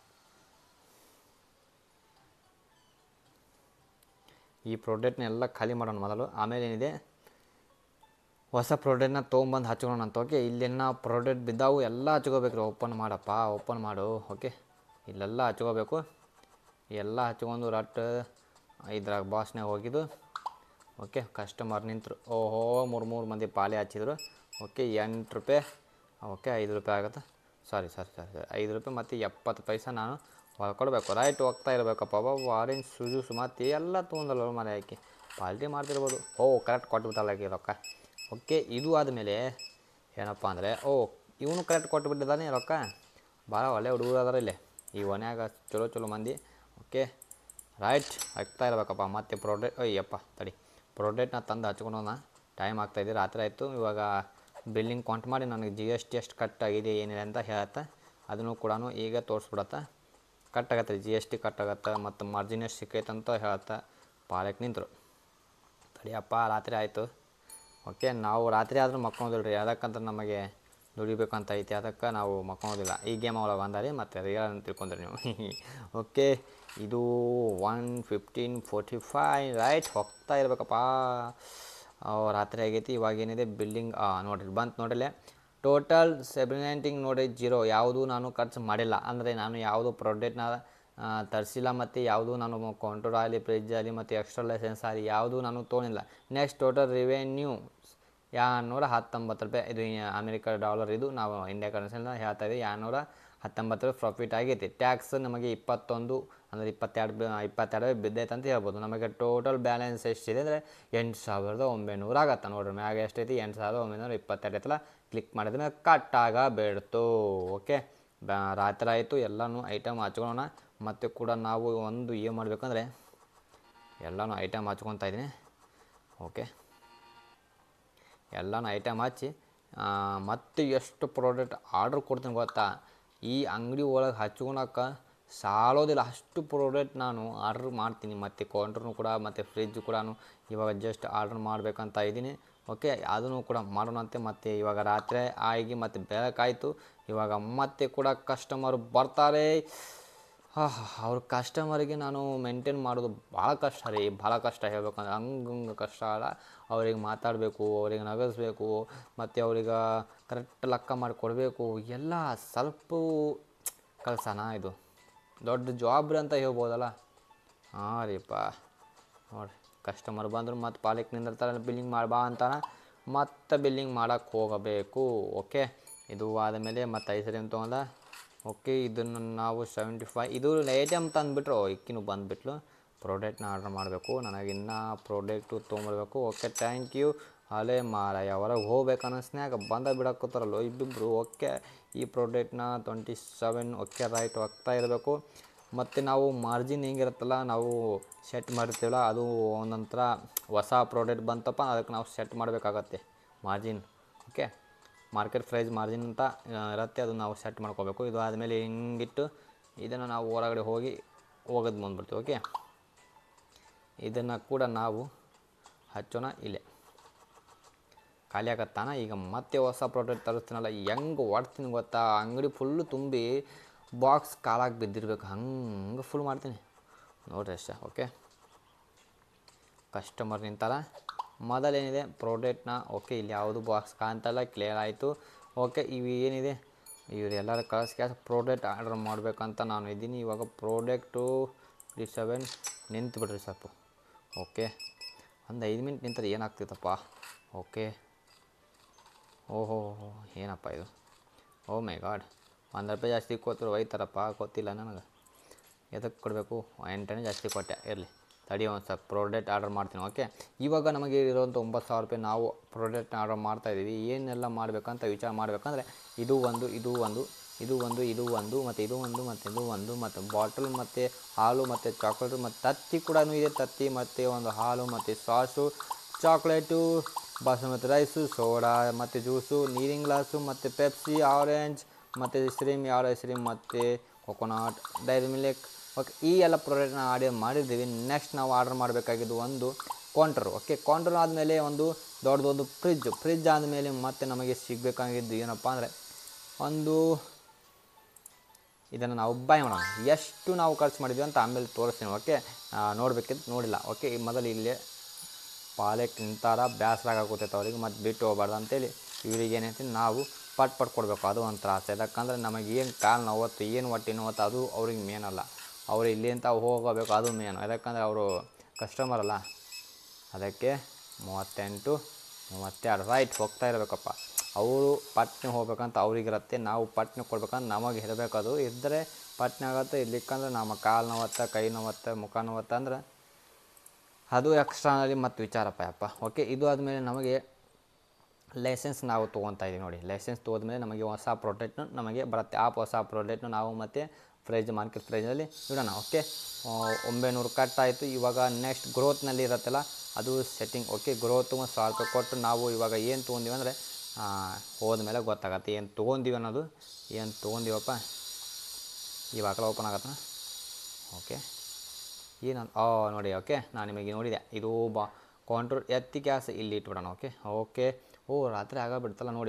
Speaker 1: ಈ ಪ್ರಾಡಕ್ಟ್ನ ಎಲ್ಲ ಖಾಲಿ ಮಾಡೋಣ ಮೊದಲು, ಆಮೇಲೆ ಏನಿದೆ ಹೊಸ ಪ್ರಾಡಕ್ಟ್ನ ತೊಗೊಂಬಂದು ಹಚ್ಕೊಳ್ಳೋಣ ಅಂತ. ಓಕೆ, ಇಲ್ಲೇನ ಪ್ರಾಡಕ್ಟ್ ಬಿದ್ದಾವು ಎಲ್ಲ ಹಚ್ಕೋಬೇಕು ರೀ. ಓಪನ್ ಮಾಡಪ್ಪ, ಓಪನ್ ಮಾಡು. ಓಕೆ, ಇಲ್ಲೆಲ್ಲ ಹಚ್ಕೋಬೇಕು. ಎಲ್ಲ ಹಚ್ಕೊಂಡು ರಟ್ ಇದ್ರಾಗ ಬಾಸ್ನಾಗ ಹೋಗಿದ್ದು. ಓಕೆ, ಕಸ್ಟಮರ್ ನಿಂತರು. ಓಹೋ, 3 ಮಂದಿ ಪಾಲೆ ಹಚ್ಚಿದ್ರು. ಓಕೆ, 8 ರೂಪಾಯಿ. ಓಕೆ, 5 ರೂಪಾಯಿ ಆಗುತ್ತೆ. ಸಾರಿ 5 ರೂಪಾಯಿ ಮತ್ತು 70 ಪೈಸಾ ನಾನು ಹೊಳ್ಕೊಡ್ಬೇಕು. ರೈಟ್ ಹೋಗ್ತಾ ಇರಬೇಕಪ್ಪ. ಆರೆಂಜ್ ಜ್ಯೂಸ್ ಮತ್ತು ಎಲ್ಲ ತೊಗೊಂಡಲ್ಲ ಮನೆ ಹಾಕಿ ಪಾಲ್ಟಿ ಮಾಡ್ತಿರ್ಬೋದು. ಕರೆಕ್ಟ್ ಕೊಟ್ಬಿಟ್ಟಲ್ಲ ರೊಕ್ಕ. ಓಕೆ, ಇದು ಆದಮೇಲೆ ಏನಪ್ಪ ಅಂದರೆ ಇವನು ಕರೆಕ್ಟ್ ಕೊಟ್ಟುಬಿಟ್ಟಿದ್ದಾನೆ ರೊಕ್ಕ. ಭಾಳ ಒಳ್ಳೆ ಹುಡುಗರು ಅದಾರ ಇಲ್ಲಿ ಈ ಒನ್ಯಾಗ, ಚಲೋ ಮಂದಿ. ಓಕೆ, ರೈಟ್ ಆಗ್ತಾ ಇರಬೇಕಪ್ಪ. ಮತ್ತು ಪ್ರಾಡಕ್ಟ್ ತಡಿ, ಪ್ರಾಡಕ್ಟ್ನ ತಂದು ಹಚ್ಕೊಂಡೋಣ. ಟೈಮ್ ಆಗ್ತಾಯಿದೆ, ರಾತ್ರಿ ಆಯಿತು. ಇವಾಗ ಬಿಲ್ಲಿಂಗ್ ಕೌಂಟ್ ಮಾಡಿ ನನಗೆ ಜಿ ಎಸ್ ಟಿ ಎಷ್ಟು ಕಟ್ ಆಗಿದೆ ಏನಿದೆ ಅಂತ ಹೇಳುತ್ತೆ. ಅದನ್ನು ಕೂಡ ಈಗ ತೋರಿಸ್ಬಿಡತ್ತೆ. ಕಟ್ ಆಗತ್ತೆ, ಜಿ ಎಸ್ ಟಿ ಕಟ್ ಆಗುತ್ತೆ. ಮತ್ತು ಮಾರ್ಜಿನ್ ಎಷ್ಟು ಸಿಕ್ಕೈತೆ ಅಂತ ಹೇಳುತ್ತೆ. ಪಾಲಕ್ಕೆ ನಿಂತರು. ತಡಿಯಪ್ಪ, ರಾತ್ರಿ ಆಯಿತು. ಓಕೆ, ನಾವು ರಾತ್ರಿ ಆದರೂ ಮಕ್ಕೊಳೋದಿಲ್ಲ ರೀ. ಅದಕ್ಕಂತ ನಮಗೆ ದುಡಿಬೇಕಂತ ಐತಿ, ಅದಕ್ಕೆ ನಾವು ಮಕ್ಕೊಳೋದಿಲ್ಲ. ಈ ಗೇಮ್ ಒಳಗೆ ಬಂದಾರಿ ಮತ್ತು ರಿಯಲ್ ಅಂತ ತಿಳ್ಕೊಂಡ್ರಿ ನೀವು. ಓಕೆ, ಇದು 1:15:45 ರೈಟ್ ಹೋಗ್ತಾ ಇರಬೇಕಪ್ಪ. ರಾತ್ರಿ ಆಗೈತಿ. ಇವಾಗ ಏನಿದೆ ಬಿಲ್ಲಿಂಗ್ ನೋಡಿರಿ ಬಂತು ನೋಡಿರಲೇ. ಟೋಟಲ್ 719 ನೋಡಿ, 0 ಯಾವುದೂ ನಾನು ಖರ್ಚು ಮಾಡಿಲ್ಲ. ಅಂದರೆ ನಾನು ಯಾವುದು ಪ್ರಾಡಕ್ಟ್ನ ತರಿಸಿಲ್ಲ ಮತ್ತು ಯಾವುದೂ ನಾನು ಕೌಂಟರ್ ಆಗಲಿ, ಫ್ರಿಜ್ ಆಗಲಿ ಮತ್ತು ಎಕ್ಸ್ಟ್ರಾ ಲೈಸೆನ್ಸ್ ಆಗಲಿ ಯಾವುದೂ ನಾನು ತೊಗೊಂಡಿಲ್ಲ. ನೆಕ್ಸ್ಟ್ ಟೋಟಲ್ ರೆವೆನ್ಯೂ 219 ರೂಪಾಯಿ. ಇದು ಅಮೇರಿಕ ಡಾಲರ್, ಇದು ನಾವು ಇಂಡಿಯಾ ಕರೆನ್ಸಿಯಿಂದ ಹೇಳ್ತಾ ಇದ್ದೀವಿ. 219 ರೂಪಾಯಿ ಪ್ರಾಫಿಟ್ ಆಗೈತಿ. ಟ್ಯಾಕ್ಸ್ ನಮಗೆ 21 ಅಂದರೆ 22 ಬಿದ್ದೈತೆ ಅಂತ ಹೇಳ್ಬೋದು. ನಮಗೆ ಟೋಟಲ್ ಬ್ಯಾಲೆನ್ಸ್ ಎಷ್ಟಿದೆ ಅಂದರೆ 8,900 ಆಗತ್ತೆ ನೋಡ್ರಿ. ಮ್ಯಾಗ ಎಷ್ಟೈತಿ 8,922 ಐತಲ್ಲ. ಕ್ಲಿಕ್ ಮಾಡಿದ್ರೆ ಕಟ್ ಆಗಬೇಡ್ತು. ಓಕೆ, ರಾತ್ರಿ ಆಯಿತು. ಎಲ್ಲನೂ ಐಟಮ್ ಹಚ್ಕೊಳ್ಳೋಣ. ಮತ್ತು ಕೂಡ ನಾವು ಒಂದು ಏನು ಮಾಡಬೇಕಂದ್ರೆ ಎಲ್ಲನೂ ಐಟಮ್ ಹಚ್ಕೊತಾ ಇದ್ದೀನಿ. ಓಕೆ, ಎಲ್ಲನೂ ಐಟಮ್ ಹಚ್ಚಿ ಮತ್ತು ಎಷ್ಟು ಪ್ರಾಡಕ್ಟ್ ಆರ್ಡ್ರ್ ಕೊಡ್ತೀನಿ ಗೊತ್ತಾ. ಈ ಅಂಗಡಿ ಒಳಗೆ ಹಚ್ಕೊಳಕ್ಕೆ ಸಾಲೋದಿಲ್ಲ, ಅಷ್ಟು ಪ್ರಾಡಕ್ಟ್ ನಾನು ಆರ್ಡ್ರ್ ಮಾಡ್ತೀನಿ. ಮತ್ತು ಕೌಂಟ್ರೂ ಕೂಡ ಮತ್ತು ಫ್ರಿಜ್ ಕೂಡ ಇವಾಗ ಜಸ್ಟ್ ಆರ್ಡ್ರ್ ಮಾಡಬೇಕಂತ ಇದ್ದೀನಿ. ಓಕೆ, ಅದನ್ನು ಕೂಡ ಮಾಡೋಣಂತೆ. ಮತ್ತು ಇವಾಗ ರಾತ್ರಿ ಆಗಿ ಮತ್ತು ಬೆಳಕಾಯಿತು. ಇವಾಗ ಮತ್ತೆ ಕೂಡ ಕಸ್ಟಮರ್ ಬರ್ತಾರೆ. ಅವ್ರ ಕಸ್ಟಮರಿಗೆ ನಾನು ಮೇಂಟೈನ್ ಮಾಡೋದು ಭಾಳ ಕಷ್ಟ ರೀ, ಭಾಳ ಕಷ್ಟ ಹೇಳ್ಬೇಕಂದ್ರೆ. ಹಂಗೆ ಕಷ್ಟ ಅಲ್ಲ. ಅವ್ರಿಗೆ ಮಾತಾಡಬೇಕು, ಅವ್ರಿಗೆ ನಗಿಸ್ಬೇಕು, ಮತ್ತು ಅವ್ರಿಗೆ ಕರೆಕ್ಟ್ ಲೆಕ್ಕ ಮಾಡಿ ಕೊಡಬೇಕು. ಎಲ್ಲ ಸ್ವಲ್ಪ ಕೆಲಸನ ಇದು, ದೊಡ್ಡ ಜಾಬ್ರಿ ಅಂತ ಹೇಳ್ಬೋದಲ್ಲ. ರೀಪ್ಪ ನೋಡಿರಿ, ಕಸ್ಟಮರ್ ಬಂದರು ಮತ್ತು ಪಾಲಿಕ್ ನಿಂದಿರ್ತಾರೆ. ಬಿಲ್ಲಿಂಗ್ ಮಾಡಿ ಬಾ ಅಂತಾನೆ, ಮತ್ತು ಬಿಲ್ಲಿಂಗ್ ಮಾಡೋಕ್ಕೆ ಹೋಗಬೇಕು. ಓಕೆ, ಇದು ಆದಮೇಲೆ ಮತ್ತು 5 ಸರಿ ತೊಗೊಂಡ. ಓಕೆ, ಇದನ್ನು ನಾವು 75 ಇದು ಎ ಟಿ ಎಮ್ ತಂದುಬಿಟ್ರು. ಇಕ್ಕಿನೂ ಬಂದುಬಿಟ್ಲು. ಪ್ರಾಡಕ್ಟ್ನ ಆರ್ಡ್ರ್ ಮಾಡಬೇಕು. ನನಗಿನ್ನೂ ಪ್ರಾಡಕ್ಟು ತೊಗೊಂಬರ್ಬೇಕು. Okay, thank you. ಅಲ್ಲೇ ಮಾರಾಯ ಹೊರಗೆ ಹೋಗ್ಬೇಕು ಅನ್ನಿಸ್ನ್ಯಾಗ ಬಂದ ಬಿಡಾಕೋತಾರಲ್ಲ ಇಬ್ಬಿಬ್ಬರು. ಓಕೆ, ಈ ಪ್ರಾಡಕ್ಟ್ನ 27. ಓಕೆ, ರೈಟ್ ಹೋಗ್ತಾ ಇರಬೇಕು. ಮತ್ತು ನಾವು ಮಾರ್ಜಿನ್ ಹೆಂಗಿರುತ್ತಲ್ಲ, ನಾವು ಸೆಟ್ ಮಾಡಿರ್ತೀವಲ್ಲ, ಅದು ಒಂದೊಂಥರ ಹೊಸ ಪ್ರಾಡಕ್ಟ್ ಬಂತಪ್ಪ ಅದಕ್ಕೆ ನಾವು ಸೆಟ್ ಮಾಡಬೇಕಾಗತ್ತೆ margin. Okay, market price margin ಅಂತ ಇರುತ್ತೆ, ಅದು ನಾವು ಸೆಟ್ ಮಾಡ್ಕೋಬೇಕು. ಇದು ಆದಮೇಲೆ ಹಿಂಗಿಟ್ಟು ಇದನ್ನು ನಾವು ಹೊರಗಡೆ ಹೋಗೋದು ಬಂದ್ಬಿಡ್ತೀವಿ. ಓಕೆ, ಇದನ್ನು ಕೂಡ ನಾವು ಹಚ್ಚೋಣ ಇಲ್ಲೇ. ಖಾಲಿ ಆಗತ್ತಾನ. ಈಗ ಮತ್ತೆ ಹೊಸ ಪ್ರಾಡಕ್ಟ್ ತರಿಸ್ತೀನಲ್ಲ, ಹೆಂಗೆ ಹೊಡ್ತೀನಿ ಗೊತ್ತಾ, ಅಂಗಡಿ ಫುಲ್ಲು ತುಂಬಿ ಬಾಕ್ಸ್ ಕಾಲಾಗಿ ಬಿದ್ದಿರ್ಬೇಕು, ಹಂಗೆ ಫುಲ್ ಮಾಡ್ತೀನಿ ನೋಡಿರಿ ಅಷ್ಟೇ. ಓಕೆ, ಕಸ್ಟಮರ್ ನಿಂತಾರ. ಮೊದಲೇನಿದೆ ಪ್ರಾಡಕ್ಟ್ನ, ಓಕೆ ಇಲ್ಲಿ ಯಾವುದು ಬಾಕ್ಸ್ ಕಾಣ್ತಲ್ಲ, ಕ್ಲಿಯರ್ ಆಯಿತು. ಓಕೆ, ಇವು ಏನಿದೆ ಇವರೆಲ್ಲರೂ ಕಳಿಸ್ಕ್ಯಾಸ ಪ್ರಾಡಕ್ಟ್ ಆರ್ಡ್ರ್ ಮಾಡಬೇಕಂತ ನಾನು ಇದ್ದೀನಿ. ಇವಾಗ ಪ್ರಾಡಕ್ಟು 37 ನಿಂತು ಬಿಡ್ರಿ ಸ್ವಲ್ಪ. ಓಕೆ, ಒಂದು 5 ಮಿನಿಟ್ ನಿಂತರೆ ಏನಾಗ್ತಿತ್ತಪ್ಪ. ಓಕೆ, ಓಹೋ ಏನಪ್ಪ ಇದು, ಓ ಮೈ ಗಾಡ್, 1 ರೂಪಾಯಿ ಜಾಸ್ತಿ ಕೊಟ್ಟರು ಒಯ್ತಾರಪ್ಪ, ಗೊತ್ತಿಲ್ಲ ನನಗೆ ಎದಕ್ಕೆ ಕೊಡಬೇಕು. 8 ಜಾಸ್ತಿ ಕೊಟ್ಟೆ, ಇರಲಿ ತಡಿ ಒಂದು ಸ್ವಲ್ಪ ಪ್ರಾಡಕ್ಟ್ ಆರ್ಡರ್ ಮಾಡ್ತೀನಿ. ಓಕೆ, ಇವಾಗ ನಮಗೆ ಇರೋಂಥ 9,000 ರೂಪಾಯಿ ನಾವು ಪ್ರಾಡಕ್ಟ್ನ ಆರ್ಡರ್ ಮಾಡ್ತಾಯಿದ್ದೀವಿ. ಏನೆಲ್ಲ ಮಾಡಬೇಕಂತ ವಿಚಾರ ಮಾಡಬೇಕಂದ್ರೆ ಇದು ಒಂದು ಮತ್ತು ಇದು ಒಂದು ಮತ್ತು ಬಾಟಲ್ ಮತ್ತು ಹಾಲು ಮತ್ತು ಚಾಕ್ಲೇಟು ಮತ್ತು ತತ್ತಿ ಕೂಡ ಇದೆ. ತತ್ತಿ ಮತ್ತು ಒಂದು ಹಾಲು ಮತ್ತು sauce, chocolate, basmati rice, soda ಮತ್ತು ಜ್ಯೂಸು, ನೀರಿನ ಗ್ಲಾಸು ಮತ್ತು ಪೆಪ್ಸಿ, ಆರೆಂಜ್ ಮತ್ತು ಐಸ್ಕ್ರೀಮ್, ಯಾರು ಐಸ್ಕ್ರೀಮ್ ಮತ್ತು ಕೊಕೊನಟ್, ಡೈರಿ ಮಿಲ್ಕ್. ಓಕೆ, ಈ ಎಲ್ಲ ಪ್ರಾಡಕ್ಟ್ನ ಆರ್ಡರ್ ಮಾಡಿದ್ದೀವಿ. ನೆಕ್ಸ್ಟ್ ನಾವು ಆರ್ಡರ್ ಮಾಡಬೇಕಾಗಿದ್ದು ಒಂದು ಕೌಂಟ್ರು. ಓಕೆ, ಕೌಂಟ್ರ್ ಆದಮೇಲೆ ಒಂದು ದೊಡ್ಡದೊಂದು ಫ್ರಿಜ್ ಆದಮೇಲೆ ಮತ್ತೆ ನಮಗೆ ಸಿಗಬೇಕಾಗಿದ್ದು ಏನಪ್ಪ ಅಂದರೆ ಒಂದು ಇದನ್ನು ನಾವು ಬೈ ಮಾಡೋಣ. ಎಷ್ಟು ನಾವು ಖರ್ಚು ಮಾಡಿದ್ವಿ ಅಂತ ಆಮೇಲೆ ತೋರಿಸ್ತೀನಿ. ಓಕೆ, ನೋಡಬೇಕಿತ್ತು, ನೋಡಿಲ್ಲ. ಓಕೆ, ಮೊದಲು ಇಲ್ಲೇ ಪಾಲೆಕ್ ನಿಂತಾರ, ಬೇಸರಾಗ ಆಗುತ್ತೈತೆ ಅವ್ರಿಗೆ, ಮತ್ತು ಬಿಟ್ಟು ಹೋಗ್ಬಾರ್ದು ಅಂತೇಳಿ ಇವ್ರಿಗೆ ಏನೈತಿ ನಾವು ಪಟ್ ಕೊಡಬೇಕು. ಅದು ಒಂದು ತ್ರಾಸು. ಯಾಕಂದರೆ ನಮಗೆ ಏನು ಕಾಲು ನೋವತ್ತು, ಏನು ಹೊಟ್ಟೆ ನೋವತ್ತು ಅದು ಅವ್ರಿಗೆ ಮೇನ್ ಅಲ್ಲ. ಅವರು ಇಲ್ಲಿಂದ ಹೋಗಬೇಕು, ಅದು ಮೇನು. ಯಾಕಂದರೆ ಅವರು ಕಸ್ಟಮರ್ ಅಲ್ಲ. ಅದಕ್ಕೆ 38, 32 ರೈಟ್ ಹೋಗ್ತಾ ಇರಬೇಕಪ್ಪ. ಅವರು ಪಟ್ನೆ ಹೋಗ್ಬೇಕಂತ ಅವ್ರಿಗಿರುತ್ತೆ, ನಾವು ಪಟ್ನೆ ಕೊಡ್ಬೇಕಂತ ನಮಗೆ ಇರಬೇಕು. ಅದು ಇದ್ದರೆ ಪಟ್ನೆ ಆಗುತ್ತೆ, ಇರ್ಲಿಕ್ಕಂದ್ರೆ ನಮ್ಮ ಕಾಲು ನೋವತ್ತೆ, ಕೈ ನೋವತ್ತೆ, ಮುಖ ನೋವತ್ತೆ ಅಂದ್ರೆ ಅದು ಎಕ್ಸ್ಟ್ರಾನಲ್ಲಿ ಮತ್ತು ವಿಚಾರಪ್ಪ ಯಪ್ಪ. ಓಕೆ, ಇದು ಆದಮೇಲೆ ನಮಗೆ ಲೈಸೆನ್ಸ್ ನಾವು ತೊಗೊತಾ ಇದ್ದೀವಿ ನೋಡಿ. ಲೈಸೆನ್ಸ್ ತೊಗೊಂಡ್ಮೇಲೆ ನಮಗೆ ಹೊಸ ಪ್ರಾಡಕ್ಟ್ನು ನಮಗೆ ಬರುತ್ತೆ. ಆ ಹೊಸ ಪ್ರಾಡಕ್ಟ್ನು ನಾವು ಮತ್ತು ಮಾರ್ಕೆಟ್ ಪ್ರೈಸ್ನಲ್ಲಿ ಇಡೋಣ. ಓಕೆ, 900 ಕಟ್ ಆಯಿತು. ಇವಾಗ ನೆಕ್ಸ್ಟ್ ಗ್ರೋತ್ನಲ್ಲಿ ಇರುತ್ತಲ್ಲ ಅದು ಸೆಟ್ಟಿಂಗ್. ಓಕೆ, ಗ್ರೋತು ಒಂದು 1000 ರೂಪಾಯಿ ಕೊಟ್ಟು ನಾವು ಇವಾಗ ಏನು ತೊಗೊಂಡಿವಿ ಅಂದರೆ ಹೋದ್ಮೇಲೆ ಗೊತ್ತಾಗತ್ತೆ ಏನು ತೊಗೊಂಡಿವಿ ಅನ್ನೋದು. ಏನು ತೊಗೊಂಡಿವಪ್ಪ ಇವಾಗಲೇ ಓಪನ್ ಆಗತ್ತ. ಓಕೆ, ಏನು ನೋಡಿ. ಓಕೆ, ನಾನು ನಿಮಗೆ ನೋಡಿದೆ, ಇದು ಕೌಂಟ್ರ್ ಎತ್ತಿ ಕ್ಯಾಸ್ ಇಲ್ಲಿ ಇಟ್ಬಿಡೋಣ. ಓಕೆ, ರಾತ್ರಿ ಆಗಬಿಡ್ತಲ್ಲ ನೋಡಿ.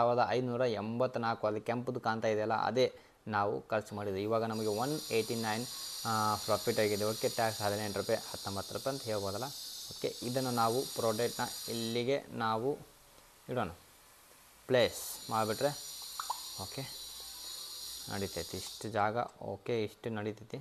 Speaker 1: 3584 ಅದು ಕೆಂಪುದು ಕಾಣ್ತಾ ಇದೆಯಲ್ಲ, ಅದೇ ನಾವು ಖರ್ಚು ಮಾಡಿದ್ವಿ. ಇವಾಗ ನಮಗೆ 189 ಪ್ರಾಫಿಟ್ ಆಗಿದೆ. ಓಕೆ, ಟ್ಯಾಕ್ಸ್ 18 ರೂಪಾಯಿ, 19 ರೂಪಾಯಿ ಅಂತ ಹೇಳ್ಬೋದಲ್ಲ. ಓಕೆ, ಇದನ್ನು ನಾವು ಪ್ರಾಡಕ್ಟ್ನ ಇಲ್ಲಿಗೆ ನಾವು ಇಡೋಣ, ಪ್ಲೇಸ್ ಮಾಡಿಬಿಟ್ರೆ ಓಕೆ ನಡೀತೈತಿ ಇಷ್ಟು ಜಾಗ. ಓಕೆ, ಇಷ್ಟು ನಡೀತೈತಿ.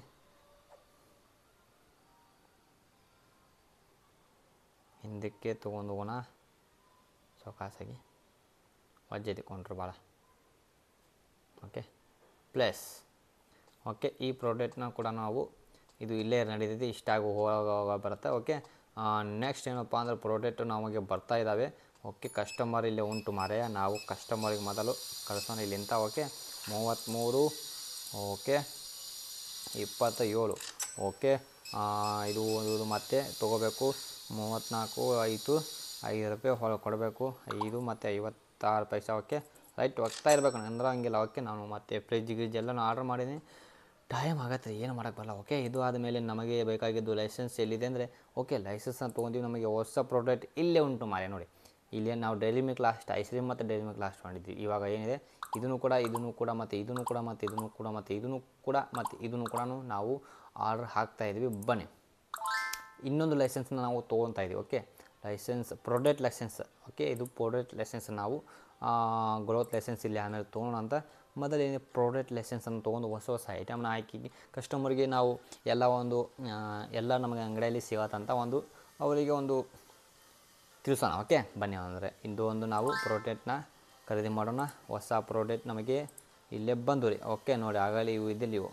Speaker 1: ಹಿಂದಕ್ಕೆ ತೊಗೊಂಡು ಹೋಗೋಣ ಸೊಕಾಸಾಗಿ, ವಜ್ಜೆ ತಗೊಂಡ್ರು ಭಾಳ. Okay, plus. ಓಕೆ, ಈ ಪ್ರಾಡಕ್ಟ್ನ ಕೂಡ ನಾವು ಇದು ಇಲ್ಲೇ ನಡೀತೈತಿ, ಇಷ್ಟಾಗಿ ಹೋಗ ಬರುತ್ತೆ. ಓಕೆ, ನೆಕ್ಸ್ಟ್ ಏನಪ್ಪ ಅಂದರೆ ಪ್ರಾಡಕ್ಟು ನಮಗೆ ಬರ್ತಾ ಇದ್ದಾವೆ. ಓಕೆ, ಕಸ್ಟಮರ್ ಇಲ್ಲೇ ಉಂಟು ಮಾರೆ, ನಾವು ಕಸ್ಟಮರಿಗೆ ಮೊದಲು ಕಳ್ಸೋಣ ಇಲ್ಲಿಂದ. ಓಕೆ, 33. ಓಕೆ, 27. ಓಕೆ, ಇದು ಮತ್ತೆ ತೊಗೋಬೇಕು. 34 ಆಯಿತು. 5 ರೂಪಾಯಿ ಹೊರ ಕೊಡಬೇಕು. 5 ಮತ್ತು 56 ಪೈಸೆ. ಓಕೆ, ರೈಟ್ ಹೋಗ್ತಾ ಇರಬೇಕು ಅಂದ್ರೆ ಹಂಗಿಲ್ಲ. ಓಕೆ, ನಾನು ಮತ್ತೆ ಫ್ರಿಜ್ ಎಲ್ಲನೂ ಆರ್ಡ್ರ್ ಮಾಡೀನಿ, ಟೈಮ್ ಆಗತ್ತೆ, ಏನು ಮಾಡೋಕ್ಕೆ ಬರಲ್ಲ. ಓಕೆ, ಇದು ಆದಮೇಲೆ ನಮಗೆ ಬೇಕಾಗಿದ್ದು ಲೈಸೆನ್ಸ್ ಎಲ್ಲಿದೆ ಅಂದರೆ ಓಕೆ ಲೈಸೆನ್ಸ್ನ ತೊಗೊಂಡಿವಿ. ನಮಗೆ ಹೊಸ ಪ್ರಾಡಕ್ಟ್ ಇಲ್ಲೇ ಉಂಟು ಮಾರೆ ನೋಡಿ. ಇಲ್ಲೇ ನಾವು ಡೈರಿ ಮಿಲ್ಕ್ ಲಾಸ್ಟ್ ಐಸ್ಕ್ರೀಮ್ ಮತ್ತು ಡೈರಿ ಮಿಲ್ಕ್ ಲಾಸ್ಟ್ ಮಾಡಿದ್ವಿ. ಇವಾಗ ಏನಿದೆ ಇದನ್ನು ಕೂಡ ನಾವು ಆರ್ಡ್ರ್ ಹಾಕ್ತಾಯಿದ್ವಿ. ಬನ್ನಿ, ಇನ್ನೊಂದು ಲೈಸೆನ್ಸ್ನ ನಾವು ತೊಗೊತಾ ಇದ್ದೀವಿ. Okay, product licence. ಓಕೆ, ಇದು ಪ್ರಾಡಕ್ಟ್ ಲೈಸೆನ್ಸ್ ನಾವು ಗ್ರೋತ್ ಲೈಸೆನ್ಸ್ ಇಲ್ಲಿ ಆಮೇಲೆ ತೊಗೊಳ್ಳೋಣ ಅಂತ. ಮೊದಲೇನೇ ಪ್ರಾಡಕ್ಟ್ ಲೈಸೆನ್ಸನ್ನು ತೊಗೊಂಡು ಹೊಸ ಐಟಮ್ನ ಹಾಕಿ ಕಸ್ಟಮರ್ಗೆ ನಾವು ಎಲ್ಲ ನಮಗೆ ಅಂಗಡಿಯಲ್ಲಿ ಸಿಗತ್ತಂತ ಅವರಿಗೆ ಒಂದು ತಿಳಿಸೋಣ. ಓಕೆ, ಬನ್ನಿ ಅಂದರೆ ಇದು ನಾವು ಪ್ರಾಡಕ್ಟ್ನ ಖರೀದಿ ಮಾಡೋಣ. ಹೊಸ ಪ್ರಾಡಕ್ಟ್ ನಮಗೆ ಇಲ್ಲೇ ಬಂದು ರೀ. ಓಕೆ, ನೋಡಿ ಆಗಲಿ ಇವು ಇದಿಲ್ಲ,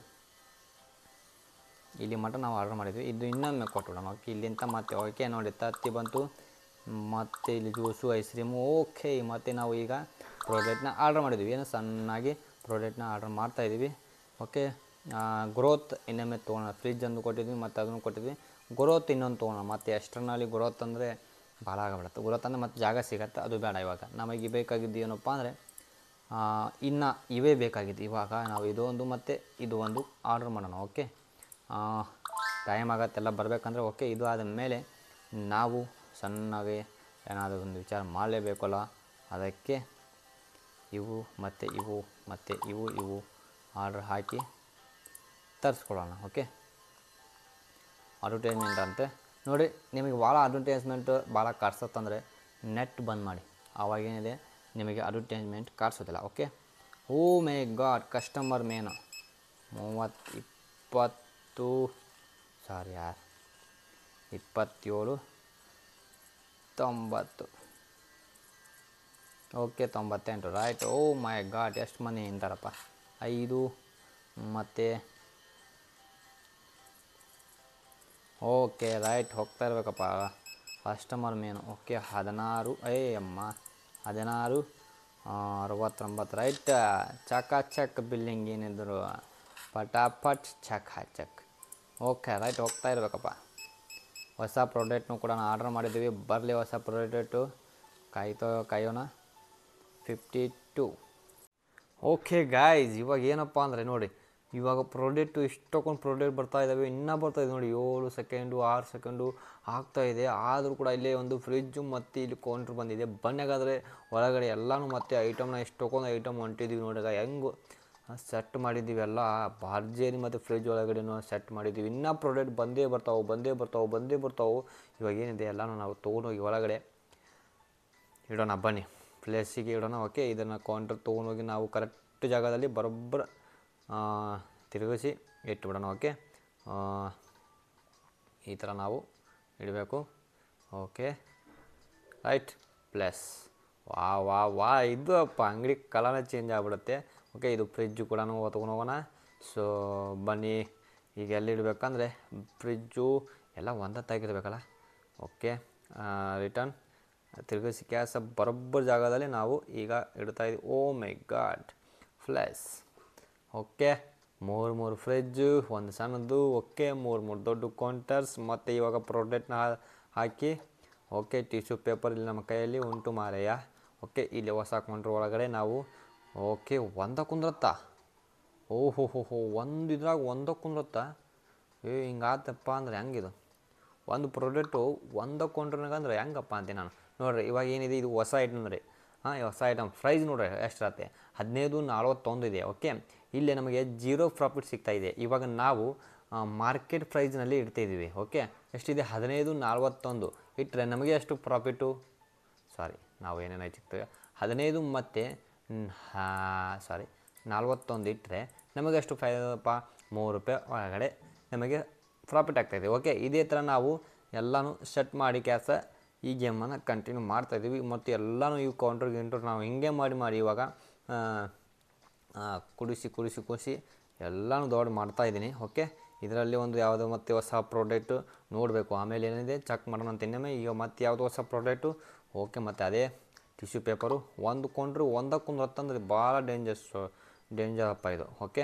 Speaker 1: ಇಲ್ಲಿ ಮಟ್ಟ ನಾವು ಆರ್ಡ್ರ್ ಮಾಡಿದ್ವಿ. ಇದು ಇನ್ನೊಮ್ಮೆ ಕೊಟ್ಬಿಡೋಣ. ಓಕೆ, ಇಲ್ಲಿಂದ ಮತ್ತೆ ಓಕೆ ನೋಡಿ ತತ್ತಿ ಬಂತು, ಮತ್ತು ಇಲ್ಲಿ ಜ್ಯೂಸು, ಐಸ್ಕ್ರೀಮು. ಓಕೆ, ಮತ್ತು ನಾವು ಈಗ ಪ್ರಾಡಕ್ಟ್ನ ಆರ್ಡ್ರ್ ಮಾಡಿದ್ವಿ. ಏನು ಸಣ್ಣಾಗಿ ಪ್ರಾಡಕ್ಟ್ನ ಆರ್ಡ್ರ್ ಮಾಡ್ತಾಯಿದ್ದೀವಿ. ಓಕೆ, ಗ್ರೋತ್ ಇನ್ನೊಮ್ಮೆ ತೊಗೊಳೋಣ. ಫ್ರಿಜ್ ಒಂದು ಕೊಟ್ಟಿದ್ವಿ ಮತ್ತು ಅದನ್ನು ಕೊಟ್ಟಿದ್ವಿ. ಗ್ರೋತ್ ಇನ್ನೊಂದು ತೊಗೊಳೋಣ. ಮತ್ತು ಎಕ್ಸ್ಟರ್ನಲ್ಲಿ ಗ್ರೋತ್ ಅಂದರೆ ಭಾಳ ಆಗಿಬಿಡುತ್ತೆ. ಗ್ರೋತ್ ಅಂದರೆ ಮತ್ತು ಜಾಗ ಸಿಗತ್ತೆ, ಅದು ಬೇಡ. ಇವಾಗ ನಮಗೆ ಬೇಕಾಗಿದ್ದು ಏನಪ್ಪ ಅಂದರೆ ಇನ್ನು ಇವೇ ಬೇಕಾಗಿದ್ದು. ಇವಾಗ ನಾವು ಇದೊಂದು ಮತ್ತು ಇದು ಒಂದು ಆರ್ಡ್ರ್ ಮಾಡೋಣ. ಓಕೆ, ಟೈಮ್ ಆಗತ್ತೆಲ್ಲ ಬರಬೇಕಂದ್ರೆ. ಓಕೆ, ಇದು ಆದ ಮೇಲೆ ನಾವು ಸಣ್ಣಗೆ ಏನಾದರೂ ಒಂದು ವಿಚಾರ ಮಾಡಲೇಬೇಕಲ್ಲ. ಅದಕ್ಕೆ ಇವು ಮತ್ತು ಇವು ಮತ್ತು ಇವು ಆರ್ಡ್ರ್ ಹಾಕಿ ತರಿಸ್ಕೊಡೋಣ. ಓಕೆ, ಅಡ್ವರ್ಟೈಸ್ಮೆಂಟ್ ಅಂತೆ ನೋಡಿ. ನಿಮಗೆ ಭಾಳ ಅಡ್ವರ್ಟೈಸ್ಮೆಂಟ್ ಭಾಳ ಕಾಡ್ಸತ್ತಂದರೆ ನೆಟ್ ಬಂದ್ ಮಾಡಿ, ಆವಾಗೇನಿದೆ ನಿಮಗೆ ಅಡ್ವರ್ಟೈಸ್ಮೆಂಟ್ ಕಾಡ್ಸೋದಿಲ್ಲ. Okay, oh my god, customer ಮೇನು 2790. Okay, 98 right. Oh my god, ಎಷ್ಟು ಮನಿ ಅಂತಾರಪ್ಪ. 5 ಮತ್ತು ಓಕೆ ರೈಟ್, ಹೋಗ್ತಾ ಇರ್ಬೇಕಪ್ಪ. ಕಸ್ಟಮರ್ ಮೇನು ಓಕೆ 16 69 ರೈಟ್. ಚಕ್ ಬಿಲ್ಲಿಂಗ್ ಏನಿದ್ರು ಪಟಾಪಟ್ ಚಕ್. ಓಕೆ ರೈಟ್, ಹೋಗ್ತಾ ಇರ್ಬೇಕಪ್ಪ. ಹೊಸ ಪ್ರಾಡಕ್ಟ್ನು ಕೂಡ ಆರ್ಡ್ರ್ ಮಾಡಿದ್ದೀವಿ, ಬರಲಿ ಹೊಸ ಪ್ರಾಡಕ್ಟು, ಕಾಯೋಣ. 52. ಓಕೆ ಗಾಯ್ಸ್, ಇವಾಗ ಏನಪ್ಪ ಅಂದರೆ ನೋಡಿ, ಇವಾಗ ಪ್ರಾಡಕ್ಟು ಇಷ್ಟೊಂದು ಪ್ರಾಡಕ್ಟ್ ಬರ್ತಾ ಇದ್ದಾವೆ, ಇನ್ನೂ ಬರ್ತಾಯಿದೆ ನೋಡಿ. 7 ಸೆಕೆಂಡು 6 ಸೆಕೆಂಡು ಆಗ್ತಾಯಿದೆ. ಆದರೂ ಕೂಡ ಇಲ್ಲೇ ಒಂದು ಫ್ರಿಜ್ಜು ಮತ್ತು ಇಲ್ಲಿ ಕೌಂಟ್ರ್ ಬಂದಿದೆ. ಬನ್ನಿಗಾದರೆ ಒಳಗಡೆ ಎಲ್ಲನೂ ಮತ್ತೆ ಐಟಮ್ನ ಇಷ್ಟೊಂದು ಐಟಮ್ ಹೊಂಟಿದ್ದೀವಿ ನೋಡಿ. ಹೆಂಗೆ ಸೆಟ್ ಮಾಡಿದ್ದೀವಿ ಎಲ್ಲ ಭರ್ಜರಿ, ಮತ್ತು ಫ್ರಿಜ್ ಒಳಗಡೆನೂ ಸೆಟ್ ಮಾಡಿದ್ದೀವಿ. ಇನ್ನೂ ಪ್ರಾಡಕ್ಟ್ ಬಂದೇ ಬರ್ತಾವೆ. ಇವಾಗ ಏನಿದೆ ಎಲ್ಲನೂ ನಾವು ತೊಗೊಂಡೋಗಿ ಒಳಗಡೆ ಇಡೋಣ. ಬನ್ನಿ ಪ್ಲೇಸಿಗೆ ಇಡೋಣ. ಓಕೆ, ಇದನ್ನು ಕೌಂಟ್ರ್ ತೊಗೊಂಡೋಗಿ ನಾವು ಕರೆಕ್ಟ್ ಜಾಗದಲ್ಲಿ ಬರೋಬ್ಬರ ತಿರುಗಿಸಿ ಇಟ್ಬಿಡೋಣ. ಓಕೆ, ಈ ಥರ ನಾವು ಇಡಬೇಕು. ಓಕೆ ರೈಟ್, ಪ್ಲಸ್ ವಾ ಇದು ಅಪ್ಪ ಅಂಗಡಿ ಕಲರೇ ಚೇಂಜ್ ಆಗಿಬಿಡುತ್ತೆ. ಓಕೆ, ಇದು ಫ್ರಿಜ್ಜು ಕೂಡ ತೊಗೊಂಡು ಹೋಗೋಣ. ಸೊ ಬನ್ನಿ, ಈಗ ಎಲ್ಲಿ ಇಡಬೇಕಂದ್ರೆ ಫ್ರಿಜ್ಜು ಎಲ್ಲ ಒಂದೇ ತೆಗಿರ್ಬೇಕಲ್ಲ. ಓಕೆ, ರಿಟರ್ನ್ ತಿರುಗಿಸಿ ಕ್ಯಾಸ ಬರೋಬ್ಬರ ಜಾಗದಲ್ಲಿ ನಾವು ಈಗ ಇಡ್ತಾಯಿದ್ದೀವಿ. Oh my god, plus. Okay, 3 fridge, ಒಂದು ಸಣ್ಣದು. ಓಕೆ, 3 ದೊಡ್ಡ ಕೌಂಟರ್ಸ್, ಮತ್ತು ಇವಾಗ ಪ್ರಾಡಕ್ಟ್ನ ಹಾಕಿ. ಓಕೆ, ಟಿಶ್ಯೂ ಪೇಪರ್ ಇಲ್ಲಿ ನಮ್ಮ ಕೈಯಲ್ಲಿ ಉಂಟು ಮಾರಾಯ. ಓಕೆ, ಇಲ್ಲಿ ಹೊಸ ಕೌಂಟ್ರ್ ಒಳಗಡೆ ನಾವು ಓಕೆ ಒಂದಕ್ಕೆ ಕುಂದ್ರತ್ತಾ. ಓಹೋ ಒಂದು ಇದ್ರಾಗ ಒಂದಕ್ಕೆ ಕುಂದ್ರತ್ತಾ. ಹಿಂಗಾತಪ್ಪ ಅಂದ್ರೆ ಹೆಂಗಿದು ಒಂದು ಪ್ರಾಡಕ್ಟು ಒಂದಕ್ಕೆ ಕೊಂಡ್ರನಾಗ ಅಂದ್ರೆ ಹೆಂಗಪ್ಪ ಅಂತೀನಿ ನಾನು. ನೋಡಿರಿ ಇವಾಗ ಏನಿದೆ, ಇದು ಹೊಸ ಐಟಮ್ ರೀ. ಹೊಸ ಐಟಮ್ ಪ್ರೈಸ್ ನೋಡ್ರಿ ಎಷ್ಟಿರತ್ತೆ, 1541 ಇದೆ. ಓಕೆ, ಇಲ್ಲಿ ನಮಗೆ 0 ಪ್ರಾಫಿಟ್ ಸಿಗ್ತಾಯಿದೆ. ಇವಾಗ ನಾವು ಮಾರ್ಕೆಟ್ ಪ್ರೈಸ್ನಲ್ಲಿ ಇಡ್ತಾಯಿದ್ದೀವಿ. ಓಕೆ, ಎಷ್ಟಿದೆ 1541 ಇಟ್ಟರೆ ನಮಗೆ ಎಷ್ಟು ಪ್ರಾಫಿಟ್ಟು, ಸಾರಿ ನಾವು ಏನೇನು ಸಿಗ್ತೇವೆ 15 ಮತ್ತು 41 ಇಟ್ಟರೆ ನಮಗೆ ಎಷ್ಟು ಫೈದಪ್ಪ, ₹3 ಒಳಗಡೆ ನಮಗೆ ಪ್ರಾಫಿಟ್ ಆಗ್ತಾಯಿದೆ. ಓಕೆ, ಇದೇ ಥರ ನಾವು ಎಲ್ಲನೂ ಸೆಟ್ ಮಾಡಿ ಕ್ಯಾಸ ಈ ಗೇಮನ್ನು ಕಂಟಿನ್ಯೂ ಮಾಡ್ತಾಯಿದ್ದೀವಿ. ಮತ್ತು ಎಲ್ಲನೂ ಇವು ಕೌಂಟ್ರ್ ನಾವು ಹಿಂಗೆ ಮಾಡಿ ಇವಾಗ ಕುಡಿಸಿ ಎಲ್ಲನೂ ದೊಡ್ಡ ಮಾಡ್ತಾಯಿದ್ದೀನಿ. ಓಕೆ, ಇದರಲ್ಲಿ ಒಂದು ಯಾವುದೋ ಮತ್ತು ಹೊಸ ಪ್ರಾಡಕ್ಟು ನೋಡಬೇಕು, ಆಮೇಲೆ ಏನಿದೆ ಚೆಕ್ ಮಾಡೋಣ ಅಂತ ಇನ್ನೊಮ್ಮೆ. ಈಗ ಮತ್ತು ಯಾವುದೋ ಹೊಸ ಪ್ರಾಡಕ್ಟು. ಓಕೆ, ಮತ್ತು ಅದೇ ಟಿಶ್ಯೂ ಪೇಪರು ಒಂದು ಕೊಂಡ್ರೆ ಒಂದಕ್ಕೆ ಕುಂದ್ರತ್ತಂದ್ರೆ ಭಾಳ ಡೇಂಜರಪ್ಪ ಇದು. ಓಕೆ,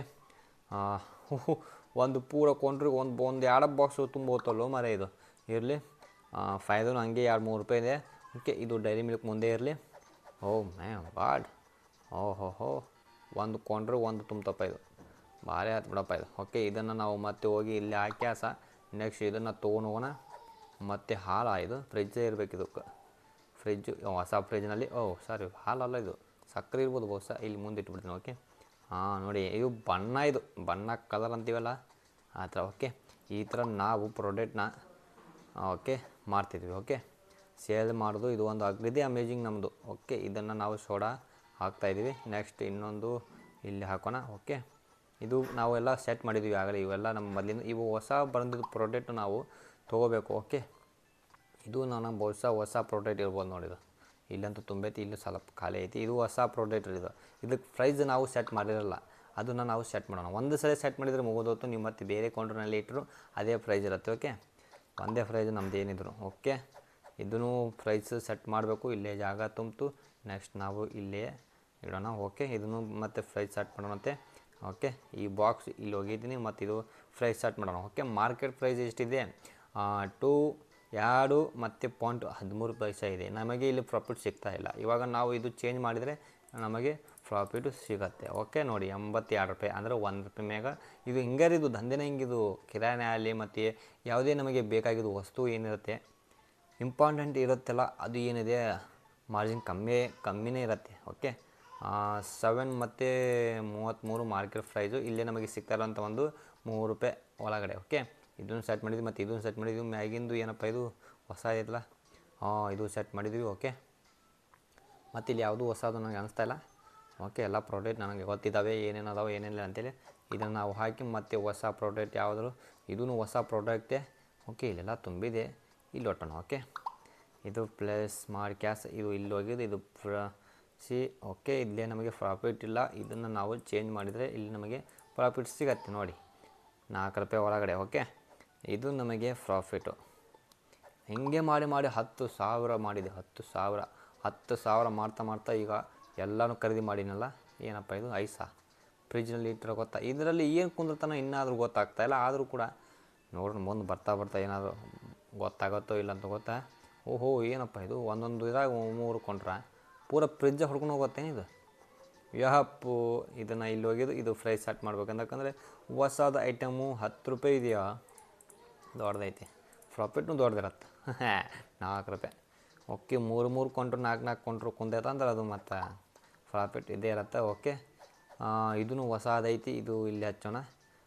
Speaker 1: ಒಂದು ಪೂರ ಕೊಂಡ್ರೆ ಒಂದು 2 ಬಾಕ್ಸು ತುಂಬ ಹೋತಲ್ಲೋ ಮರೆ. ಇದು ಇರಲಿ, ಫೈದನು ಹಂಗೆ ₹2-3 ಇದೆ. ಓಕೆ, ಇದು ಡೈರಿ ಮಿಲ್ಕ್ ಮುಂದೆ ಇರಲಿ. ಓ ಮೈ ಗಾಡ್, ಓಹೋ ಒಂದು ಕೊಂಡ್ರೆ ಒಂದು ತುಂಬತಪ್ಪ, ಇದು ಭಾರಿ ಆಯ್ತು ಬಿಡಪ್ಪ ಇದು. ಓಕೆ, ಇದನ್ನು ನಾವು ಮತ್ತೆ ಹೋಗಿ ಇಲ್ಲಿ ಹಾಕ್ಯಾಸ ನೆಕ್ಸ್ಟ್ ಇದನ್ನು ತೊಗೊಂಡು ಹೋಗೋಣ. ಮತ್ತು ಹಾಲು, ಇದು ಫ್ರಿಜ್ಜೇ ಇರಬೇಕು. ಇದಕ್ಕೆ ಫ್ರಿಜ್ಜು ಹೊಸ ಫ್ರಿಜ್ನಲ್ಲಿ, ಸಾರಿ ಹಾಲಲ್ಲ, ಇದು ಸಕ್ಕರೆ ಇರ್ಬೋದು ಬಹುಶಃ. ಇಲ್ಲಿ ಮುಂದೆ ಇಟ್ಬಿಡ್ತೀನಿ. ಓಕೆ, ನೋಡಿ ಇದು ಬಣ್ಣ ಕಲರ್ ಅಂತೀವಲ್ಲ ಆ ಥರ. ಓಕೆ, ಈ ಥರ ನಾವು ಪ್ರಾಡಕ್ಟ್ನ ಓಕೆ ಮಾಡ್ತಿದ್ವಿ. ಓಕೆ, ಸೇಲ್ ಮಾಡೋದು ಇದು ಒಂದು ಅಗ್ರಿದೆ ಅಮೇಜಿಂಗ್ ನಮ್ಮದು. ಓಕೆ, ಇದನ್ನು ನಾವು ಸೋಡಾ ಹಾಕ್ತಾಯಿದ್ದೀವಿ. ನೆಕ್ಸ್ಟ್ ಇನ್ನೊಂದು ಇಲ್ಲಿ ಹಾಕೋಣ. ಓಕೆ, ಇದು ನಾವೆಲ್ಲ ಸೆಟ್ ಮಾಡಿದ್ದೀವಿ ಆಗಲೇ. ಇವೆಲ್ಲ ನಮ್ಮ ಮೊದಲಿಂದ ಇವು ಹೊಸ ಬಂದಿದ್ದು ಪ್ರಾಡಕ್ಟ್ ನಾವು ತೊಗೋಬೇಕು. ಓಕೆ, ಇದು ನಾನು ಬಹುಶಃ ಹೊಸ ಪ್ರಾಡಕ್ಟ್ ಇರ್ಬೋದು ನೋಡಿದ್ದು. ಇಲ್ಲಂತೂ ತುಂಬೈತಿ, ಇಲ್ಲಿ ಸ್ವಲ್ಪ ಖಾಲಿ ಐತಿ. ಇದು ಹೊಸ ಪ್ರಾಡಕ್ಟ್ ಇದಕ್ಕೆ ಪ್ರೈಸ್ ನಾವು ಸೆಟ್ ಮಾಡಿರಲ್ಲ, ಅದನ್ನು ನಾವು ಸೆಟ್ ಮಾಡೋಣ. ಒಂದು ಸಲ ಸೆಟ್ ಮಾಡಿದರೆ ಮುಗಿದೋತು. ನೀವು ಮತ್ತೆ ಬೇರೆ ಕೌಂಟ್ರ್ನಲ್ಲಿ ಇಟ್ಟರು ಅದೇ ಪ್ರೈಸ್ ಇರುತ್ತೆ. ಓಕೆ, ಒಂದೇ ಪ್ರೈಸ್ ನಮ್ದು ಏನಿದ್ರು. ಓಕೆ, ಇದನ್ನು ಪ್ರೈಸ್ ಸೆಟ್ ಮಾಡಬೇಕು. ಇಲ್ಲೇ ಜಾಗ ತುಂಬಿತು. ನೆಕ್ಸ್ಟ್ ನಾವು ಇಲ್ಲೇ ಇಡೋಣ. ಓಕೆ, ಇದನ್ನು ಮತ್ತೆ ಪ್ರೈಸ್ ಸೆಟ್ ಮಾಡೋಣಂತೆ. ಓಕೆ, ಈ ಬಾಕ್ಸ್ ಇಲ್ಲಿ ಹೋಗಿದ್ದೀನಿ, ಮತ್ತು ಇದು ಪ್ರೈಸ್ ಸೆಟ್ ಮಾಡೋಣ. ಓಕೆ, ಮಾರ್ಕೆಟ್ ಪ್ರೈಸ್ ಎಷ್ಟಿದೆ, 2 ಮತ್ತು .13 ಇದೆ. ನಮಗೆ ಇಲ್ಲಿ ಪ್ರಾಫಿಟ್ ಸಿಗ್ತಾ ಇಲ್ಲ. ಇವಾಗ ನಾವು ಇದು ಚೇಂಜ್ ಮಾಡಿದರೆ ನಮಗೆ ಪ್ರಾಫಿಟು ಸಿಗುತ್ತೆ. ಓಕೆ, ನೋಡಿ ₹82 ಅಂದರೆ ₹1 ಮ್ಯಾಗ ಇದು ಹಿಂಗಾರಿ. ಇದು ದಂಧೆನೇ ಹಿಂಗಿದು. ಕಿರಾಣಿ ಆಗಲಿ ಮತ್ತು ಯಾವುದೇ ನಮಗೆ ಬೇಕಾಗಿದ್ದು ವಸ್ತು ಏನಿರುತ್ತೆ ಇಂಪಾರ್ಟೆಂಟ್ ಇರುತ್ತಲ್ಲ, ಅದು ಏನಿದೆ ಮಾರ್ಜಿನ್ ಕಮ್ಮಿನೇ ಇರುತ್ತೆ. ಓಕೆ 7 ಮತ್ತು 33 ಮಾರ್ಕೆಟ್ ಪ್ರೈಸು. ಇಲ್ಲೇ ನಮಗೆ ಸಿಗ್ತಾ ಇರೋಂಥ ಒಂದು ₹3 ಒಳಗಡೆ. ಓಕೆ ಇದನ್ನು ಸೆಟ್ ಮಾಡಿದ್ವಿ ಮತ್ತು ಇದನ್ನು ಸೆಟ್ ಮಾಡಿದ್ವಿ. ಮ್ಯಾಗಿಂದು ಏನಪ್ಪ ಇದು ಹೊಸ ಐತಲ್ಲ, ಇದು ಸೆಟ್ ಮಾಡಿದ್ವಿ. ಓಕೆ ಮತ್ತು ಇಲ್ಲಿ ಯಾವುದೂ ಹೊಸದು ನನಗೆ ಅನಿಸ್ತಾ ಇಲ್ಲ. ಓಕೆ ಎಲ್ಲ ಪ್ರಾಡಕ್ಟ್ ನನಗೆ ಗೊತ್ತಿದ್ದಾವೆ ಏನೇನು ಅದಾವೆ ಏನೇನಿಲ್ಲ ಅಂತೇಳಿ. ಇದನ್ನು ನಾವು ಹಾಕಿ ಮತ್ತೆ ಹೊಸ ಪ್ರಾಡಕ್ಟ್ ಯಾವುದಾದ್ರು, ಇದೂ ಹೊಸ ಪ್ರಾಡಕ್ಟೇ. ಓಕೆ ಇಲ್ಲೆಲ್ಲ ತುಂಬಿದೆ, ಇಲ್ಲಿ ಒಟ್ಟೋಣ. ಓಕೆ ಇದು ಪ್ಲೇಸ್ ಮಾಡಿ ಕ್ಯಾಶ್, ಇದು ಇಲ್ಲಿ ಹೋಗಿದ್ದು ಇದು ಓಕೆ ಇಲ್ಲೇ ನಮಗೆ ಪ್ರಾಫಿಟ್ ಇಲ್ಲ. ಇದನ್ನು ನಾವು ಚೇಂಜ್ ಮಾಡಿದರೆ ಇಲ್ಲಿ ನಮಗೆ ಪ್ರಾಫಿಟ್ ಸಿಗತ್ತೆ ನೋಡಿ, ₹4 ಒಳಗಡೆ. ಓಕೆ ಇದು ನಮಗೆ ಪ್ರಾಫಿಟು. ಹಿಂಗೆ ಮಾಡಿ 10,000 ಮಾಡಿದೆ. 10,000 ಮಾಡ್ತಾ ಈಗ ಎಲ್ಲನೂ ಖರೀದಿ ಮಾಡಿನಲ್ಲ. ಏನಪ್ಪ ಇದು ಐಸಾ ಫ್ರಿಜ್ನಲ್ಲಿ ಇಟ್ಟರೆ ಗೊತ್ತಾ, ಇದರಲ್ಲಿ ಏನು ಕುಂದಿರ್ತಾನೋ ಇನ್ನಾದರೂ ಗೊತ್ತಾಗ್ತಾಯಿಲ್ಲ. ಆದರೂ ಕೂಡ ನೋಡ್ರಿ ಮುಂದೆ ಬರ್ತಾ ಏನಾದರೂ ಗೊತ್ತಾಗುತ್ತೋ ಇಲ್ಲ ಅಂತ ಗೊತ್ತಾ. ಓಹೋ ಏನಪ್ಪ ಇದು ಒಂದೊಂದು ಇದಾಗ 3 ಕೊಂಡ್ರೆ ಪೂರ ಫ್ರಿಜ್ಜ ಹೊಡ್ಕೊಂಡು ಹೋಗುತ್ತೇನೆ ಇದು. ಯಪ್ಪು ಇದನ್ನು ಇಲ್ಲಿ ಹೋಗಿದ್ದು ಇದು ಪ್ರೈಸ್ ಸೆಟ್ ಮಾಡ್ಬೇಕಂದ್ರೆ ಹೊಸದು ಐಟಮು ₹10 ಇದೆಯಾ, ದೊಡ್ಡದೈತಿ. ಪ್ರಾಫಿಟ್ನು ದೊಡ್ಡದಿರತ್ತೆ ₹4. ಓಕೆ 3 ಕೊಂಡ್ರು 4 ಕೊಂಡ್ರು ಕುಂದೈತೆ ಅಂದ್ರೆ ಅದು ಮತ್ತು ಪ್ರಾಫಿಟ್ ಇದೇ ಇರುತ್ತೆ. ಓಕೆ ಇದೂ ಹೊಸದೈತಿ, ಇದು ಇಲ್ಲಿ ಹಚ್ಚೋಣ.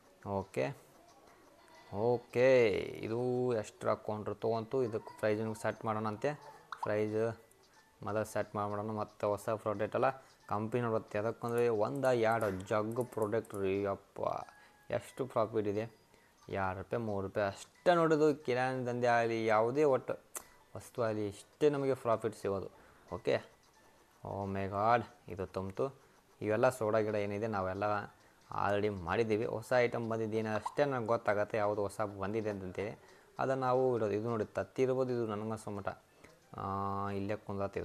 Speaker 1: ಓಕೆ ಇದು ಎಕ್ಸ್ಟ್ರಾ ಕೊಂಡ್ರು ತೊಗೊಂತು. ಇದಕ್ಕೆ ಪ್ರೈಸನ್ನು ಸೆಟ್ ಮಾಡೋಣಂತೆ. ಪ್ರೈಸ್ ಮೊದಲು ಸೆಟ್ ಮಾಡಿಬಿಡೋಣ. ಮತ್ತು ಹೊಸ ಪ್ರಾಡಕ್ಟ್ ಅಲ್ಲ ಕಂಪ್ನಿ ನೋಡುತ್ತೆ. ಅದಕ್ಕಂದರೆ 1-2 ಜಗ್ ಪ್ರಾಡಕ್ಟ್ ರೀ. ಅಪ್ಪ ಎಷ್ಟು ಪ್ರಾಫಿಟ್ ಇದೆ, ₹2 ₹3 ಅಷ್ಟೇ ನೋಡೋದು. ಕಿರಾಣಿ ದಂಧೆ ಆಗಲಿ ಯಾವುದೇ ಒಟ್ಟು ವಸ್ತು ಆಗಲಿ ಇಷ್ಟೇ ನಮಗೆ ಪ್ರಾಫಿಟ್ ಸಿಗೋದು. ಓಕೆ ಓ ಮೈ ಗಾಡ್ ಇದು ತುಂಬಿತು. ಇವೆಲ್ಲ ಸೋಡಾ ಗಿಡ ಏನಿದೆ ನಾವೆಲ್ಲ ಆಲ್ರೆಡಿ ಮಾಡಿದ್ದೀವಿ. ಹೊಸ ಐಟಮ್ ಬಂದಿದ್ದೇನೆ ಅಷ್ಟೇ ನನಗೆ ಗೊತ್ತಾಗುತ್ತೆ ಯಾವುದು ಹೊಸ ಬಂದಿದೆ ಅಂತೇಳಿ. ಅದನ್ನು ನಾವು ಇಡೋದು. ಇದು ನೋಡಿ ತತ್ತಿ ಇರ್ಬೋದು, ಇದು ನನಗೆ ಸೊಮಟ ಇಲ್ಲೇ ಕುಂದತ್ತಿದು.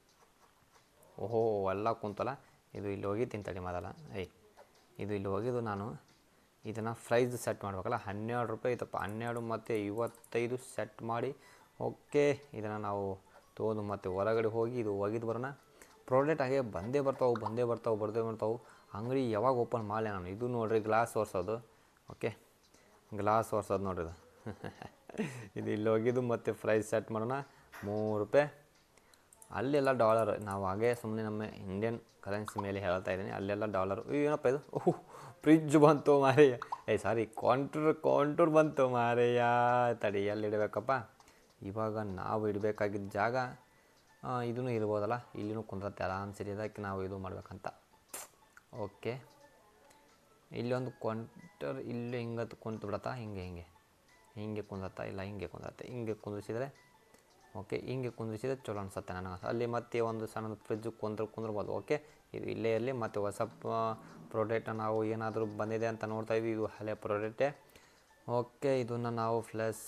Speaker 1: ಓಹೋ ಎಲ್ಲ ಕುಂತಲ್ಲ. ಇದು ಇಲ್ಲಿ ಹೋಗಿ ತಿಂತಡಿ ಮೊದಲ. ಇದು ಇಲ್ಲಿ ಹೋಗಿದ್ದು ನಾನು ಇದನ್ನು ಪ್ರೈಸ್ ಸೆಟ್ ಮಾಡ್ಬೇಕಲ್ಲ. ₹12 ಐತಪ್ಪ. 12 ಮತ್ತು 25 ಸೆಟ್ ಮಾಡಿ. ಓಕೆ ಇದನ್ನು ನಾವು ತೊಗೊಂಡು ಮತ್ತು ಹೊರಗಡೆ ಹೋಗಿ ಇದು ಒಗಿದು ಬರೋಣ. ಪ್ರಾಡಕ್ಟ್ ಹಾಗೆ ಬಂದೇ ಬರ್ತಾವೆ. ಅಂಗಡಿ ಯಾವಾಗ ಓಪನ್ ಮಾಡಲಿ ನಾನು. ಇದು ನೋಡಿರಿ ಗ್ಲಾಸ್ ಒರೆಸೋದು. ಓಕೆ ಗ್ಲಾಸ್ ಒರೆಸೋದು ನೋಡ್ರಿ ಇದು ಇದು ಇಲ್ಲಿ ಹೋಗಿದ್ದು ಮತ್ತು ಪ್ರೈಸ್ ಸೆಟ್ ಮಾಡೋಣ. ₹3. ಅಲ್ಲೆಲ್ಲ ಡಾಲರ್. ನಾವು ಹಾಗೆ ಸುಮ್ಮನೆ ನಮ್ಮ ಇಂಡಿಯನ್ ಕರೆನ್ಸಿ ಮೇಲೆ ಹೇಳ್ತಾ ಇದ್ದೀನಿ. ಅಲ್ಲೆಲ್ಲ ಡಾಲರ್. ಏನಪ್ಪ ಇದು, ಓಹ್ ಫ್ರಿಜ್ ಬಂತು ಮಾರಯ್ಯ. ಸಾರಿ ಕೌಂಟರ್ ಬಂತು ಮಾರಯ್ಯ. ತಡಿ ಎಲ್ಲಿ ಇಡಬೇಕಪ್ಪ. ಇವಾಗ ನಾವು ಇಡಬೇಕಾಗಿದ್ದ ಜಾಗ ಇದೂ ಇರ್ಬೋದಲ್ಲ. ಇಲ್ಲಿನೂ ಕುಂದ್ರತ್ತೆ ಆರಾಮ್ಸರಿ. ಅದಕ್ಕೆ ನಾವು ಇದು ಮಾಡ್ಬೇಕಂತ. ಓಕೆ ಇಲ್ಲೊಂದು ಕೌಂಟರ್ ಇಲ್ಲಿ ಹಿಂಗೆ ಕುಂತು ಬಿಡತ್ತಾ. ಹಿಂಗೆ ಕುಂದತ್ತಾ ಇಲ್ಲ ಹಿಂಗೆ ಕುಂದತ್ತೆ. ಹಿಂಗೆ ಕುಂದಿಸಿದರೆ ಓಕೆ ಹಿಂಗೆ ಕುಂದಿಸಿದರೆ ಚಲೋ ಅನ್ಸುತ್ತೆ ನನಗೆ. ಅಲ್ಲಿ ಮತ್ತೆ ಒಂದು ಸಣ್ಣ ಫ್ರಿಜ್ಜು ಕುಂದ್ರಬೋದು. ಓಕೆ ಇದು ಇಲ್ಲೇ ಇರಲಿ. ಮತ್ತು ಹೊಸ ಪ್ರಾಡಕ್ಟ್ ನಾವು ಏನಾದರೂ ಬಂದಿದೆ ಅಂತ ನೋಡ್ತಾಯಿದ್ವಿ. ಇದು ಹಳೆ ಪ್ರಾಡಕ್ಟೇ. ಓಕೆ ಇದನ್ನು ನಾವು ಪ್ಲಸ್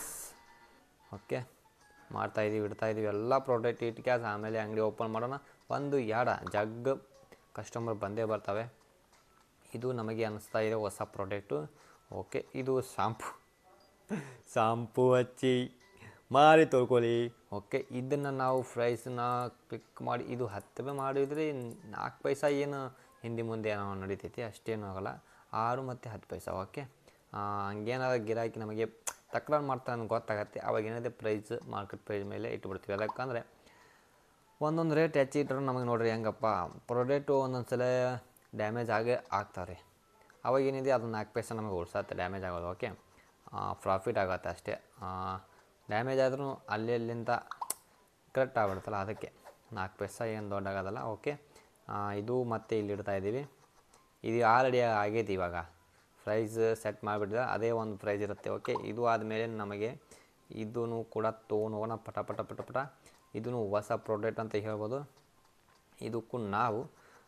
Speaker 1: ಓಕೆ ಮಾಡ್ತಾಯಿದ್ದೀವಿ, ಇಡ್ತಾಯಿದ್ದೀವಿ ಎಲ್ಲ ಪ್ರಾಡಕ್ಟ್ ಇಟ್ಕ್ಯಾಸ್. ಆಮೇಲೆ ಅಂಗಡಿ ಓಪನ್ ಮಾಡೋಣ. 1-2 ಜಗ್ ಕಸ್ಟಮರ್ ಬಂದೇ ಬರ್ತವೆ. ಇದು ನಮಗೆ ಅನ್ನಿಸ್ತಾ ಇದೆ ಹೊಸ ಪ್ರಾಡಕ್ಟು. ಓಕೆ ಇದು ಶಾಂಪೂ ಹಚ್ಚಿ ಮಾರಿ ತೊಳ್ಕೊಳ್ಳಿ. ಓಕೆ ಇದನ್ನು ನಾವು ಪ್ರೈಸನ್ನ ಪಿಕ್ ಮಾಡಿ ಇದು ₹10 ಮಾಡಿದರೆ 4 ಪೈಸಾ ಏನು ಹಿಂದೆ ಮುಂದೆ ಏನೋ ನಡೀತೈತಿ, ಅಷ್ಟೇನು ಆಗೋಲ್ಲ. 6 ಮತ್ತು 10 ಪೈಸಾ. ಓಕೆ ಹಂಗೇನಾದ್ರು ಗಿರಾಕಿ ನಮಗೆ ತಕರಾರು ಮಾಡ್ತಾ ನನಗೆ ಗೊತ್ತಾಗತ್ತೆ. ಅವಾಗ ಏನಿದೆ ಪ್ರೈಸ್ ಮಾರ್ಕೆಟ್ ಪ್ರೈಸ್ ಮೇಲೆ ಇಟ್ಬಿಡ್ತೀವಿ. ಯಾಕಂದರೆ ಒಂದೊಂದು ರೇಟ್ ಹೆಚ್ಚಿಟ್ರೆ ನಮಗೆ ನೋಡಿರಿ ಹೆಂಗಪ್ಪ ಪ್ರಾಡಕ್ಟು ಒಂದೊಂದು ಸಲ ಡ್ಯಾಮೇಜ್ ಆಗ್ತಾವೆ. ಅವಾಗ ಏನಿದೆ ಅದು 4 ಪೈಸಾ ನಮಗೆ ಉಳಿಸತ್ತೆ ಡ್ಯಾಮೇಜ್ ಆಗೋದು. ಓಕೆ ಪ್ರಾಫಿಟ್ ಆಗುತ್ತೆ ಅಷ್ಟೇ. ಡ್ಯಾಮೇಜ್ ಆದ್ರೂ ಅಲ್ಲಿಂದ ಕರೆಕ್ಟ್ ಆಗ್ಬಿಡುತ್ತಲ್ಲ, ಅದಕ್ಕೆ 4 ಪೈಸಾ ಏನು ದೊಡ್ಡ ಆಗೋದಲ್ಲ. ಓಕೆ ಇದು ಮತ್ತೆ ಇಲ್ಲಿ ಇಡ್ತಾಯಿದ್ದೀವಿ. ಇದು ಆಲ್ರೆಡಿ ಆಗೈತಿ. ಇವಾಗ ಪ್ರೈಸ್ ಸೆಟ್ ಮಾಡಿಬಿಟ್ಟಿದೆ, ಅದೇ ಒಂದು ಪ್ರೈಸ್ ಇರುತ್ತೆ. ಓಕೆ ಇದು ಆದಮೇಲೆ ನಮಗೆ ಇದೂ ಕೂಡ ತೊಗೊಂಡೋಗೋಣ ಪಟ. ಇದೂ ಹೊಸ ಪ್ರಾಡಕ್ಟ್ ಅಂತ ಹೇಳ್ಬೋದು. ಇದಕ್ಕೂ ನಾವು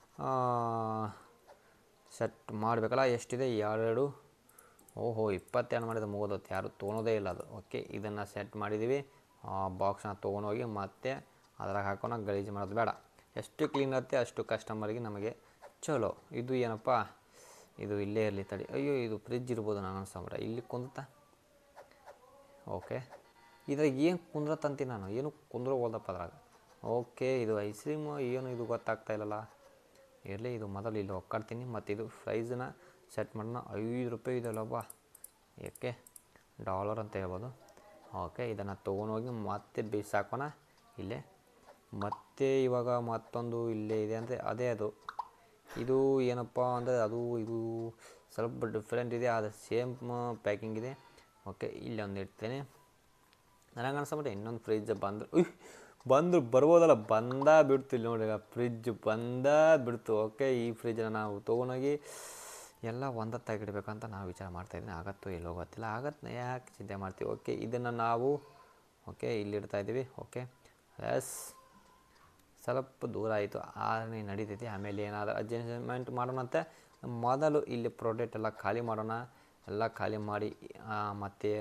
Speaker 1: ಸೆಟ್ ಮಾಡಬೇಕಲ್ಲ. ಎಷ್ಟಿದೆ 2 ಓಹೋ 22 ಮಾಡಿದ ಮುಗೋದತ್ತು. ಯಾರು ತೊಗೊಳೋದೇ ಇಲ್ಲ ಅದು. ಓಕೆ ಇದನ್ನು ಸೆಟ್ ಮಾಡಿದ್ದೀವಿ. ಬಾಕ್ಸ್ನ ತೊಗೊಂಡೋಗಿ ಮತ್ತೆ ಅದ್ರಾಗ ಹಾಕೋಣ. ಗಲೀಜು ಮಾಡೋದು ಬೇಡ. ಎಷ್ಟು ಕ್ಲೀನ್ ಇರುತ್ತೆ ಅಷ್ಟು ಕಸ್ಟಮರಿಗೆ ನಮಗೆ ಚಲೋ. ಇದು ಏನಪ್ಪ ಇದು ಇಲ್ಲೇ ಇರಲಿ ತಡಿ. ಅಯ್ಯೋ ಇದು ಫ್ರಿಜ್ ಇರ್ಬೋದು ನಾನು ಅನ್ಸಂಬ್ರ. ಇಲ್ಲಿ ಕುಂದುತ್ತಾ. ಓಕೆ ಇದ್ರಾಗ ಏನು ಕುಂದ್ರತ್ತಂತೀನಿ ನಾನು, ಏನು ಕುಂದ್ರೋಲ್ದಪ್ಪ ಅದ್ರಾಗ. ಓಕೆ ಇದು ಐಸ್ ಕ್ರೀಮ್ ಏನು ಇದು ಗೊತ್ತಾಗ್ತಾ ಇಲ್ಲಲ್ಲ. ಇರಲಿ ಇದು ಮೊದಲು ಇಲ್ಲಿ ಒಕ್ಕಾಡ್ತೀನಿ. ಮತ್ತು ಇದು ಪ್ರೈಸನ್ನ ಸೆಟ್ ಮಾಡೋಣ. ₹5 ಇದೆಯಲ್ಲಪ್ಪ. ಏಕೆ ಡಾಲರ್ ಅಂತ ಹೇಳ್ಬೋದು. ಓಕೆ ಇದನ್ನು ತೊಗೊಂಡೋಗಿ ಮತ್ತೆ ಬೀಸಾಕೋಣ ಇಲ್ಲೇ. ಮತ್ತು ಇವಾಗ ಮತ್ತೊಂದು ಇಲ್ಲೇ ಇದೆ ಅಂದರೆ ಅದೇ ಅದು ಇದು ಏನಪ್ಪ ಅಂದರೆ ಅದು ಇದು ಸ್ವಲ್ಪ ಡಿಫ್ರೆಂಟ್ ಇದೆ, ಆದರೆ ಸೇಮ್ ಪ್ಯಾಕಿಂಗ್ ಇದೆ. ಓಕೆ, ಇಲ್ಲಿ ಒಂದು ಇಡ್ತೇನೆ. ನನಗೆ ಅನ್ಸಬಿಟ್ಟೆ ಇನ್ನೊಂದು ಫ್ರಿಜ್ ಬಂದರು ಬರ್ಬೋದಲ್ಲ, ಬಿಡ್ತು. ಇಲ್ಲಿ ನೋಡಿ, ಫ್ರಿಜ್ ಬಿಡ್ತು. ಓಕೆ, ಈ ಫ್ರಿಜ್ನ ನಾವು ತೊಗೊಂಡೋಗಿ ಎಲ್ಲ ಒಂದತ್ತಾಗಿಡ್ಬೇಕಂತ ನಾವು ವಿಚಾರ ಮಾಡ್ತಾಯಿದ್ದೀನಿ. ಆಗತ್ತೋ ಎಲ್ಲೋ ಗೊತ್ತಿಲ್ಲ, ಆಗತ್ತೆ, ಯಾಕೆ ಚಿಂತೆ ಮಾಡ್ತೀವಿ. ಓಕೆ, ಇದನ್ನು ನಾವು ಇಲ್ಲಿಡ್ತಾಯಿದ್ದೀವಿ. ಓಕೆ, ಎಸ್, ಸ್ವಲ್ಪ ದೂರ ಆಯಿತು, ಆದ್ರೆ ನಡೀತೈತಿ. ಆಮೇಲೆ ಏನಾದರೂ ಅಡ್ಜಸ್ಟ್ಮೆಂಟ್ ಮಾಡೋಣಂತೆ. ಮೊದಲು ಇಲ್ಲಿ ಪ್ರಾಡಕ್ಟ್ ಎಲ್ಲ ಖಾಲಿ ಮಾಡೋಣ. ಎಲ್ಲ ಖಾಲಿ ಮಾಡಿ ಮತ್ತು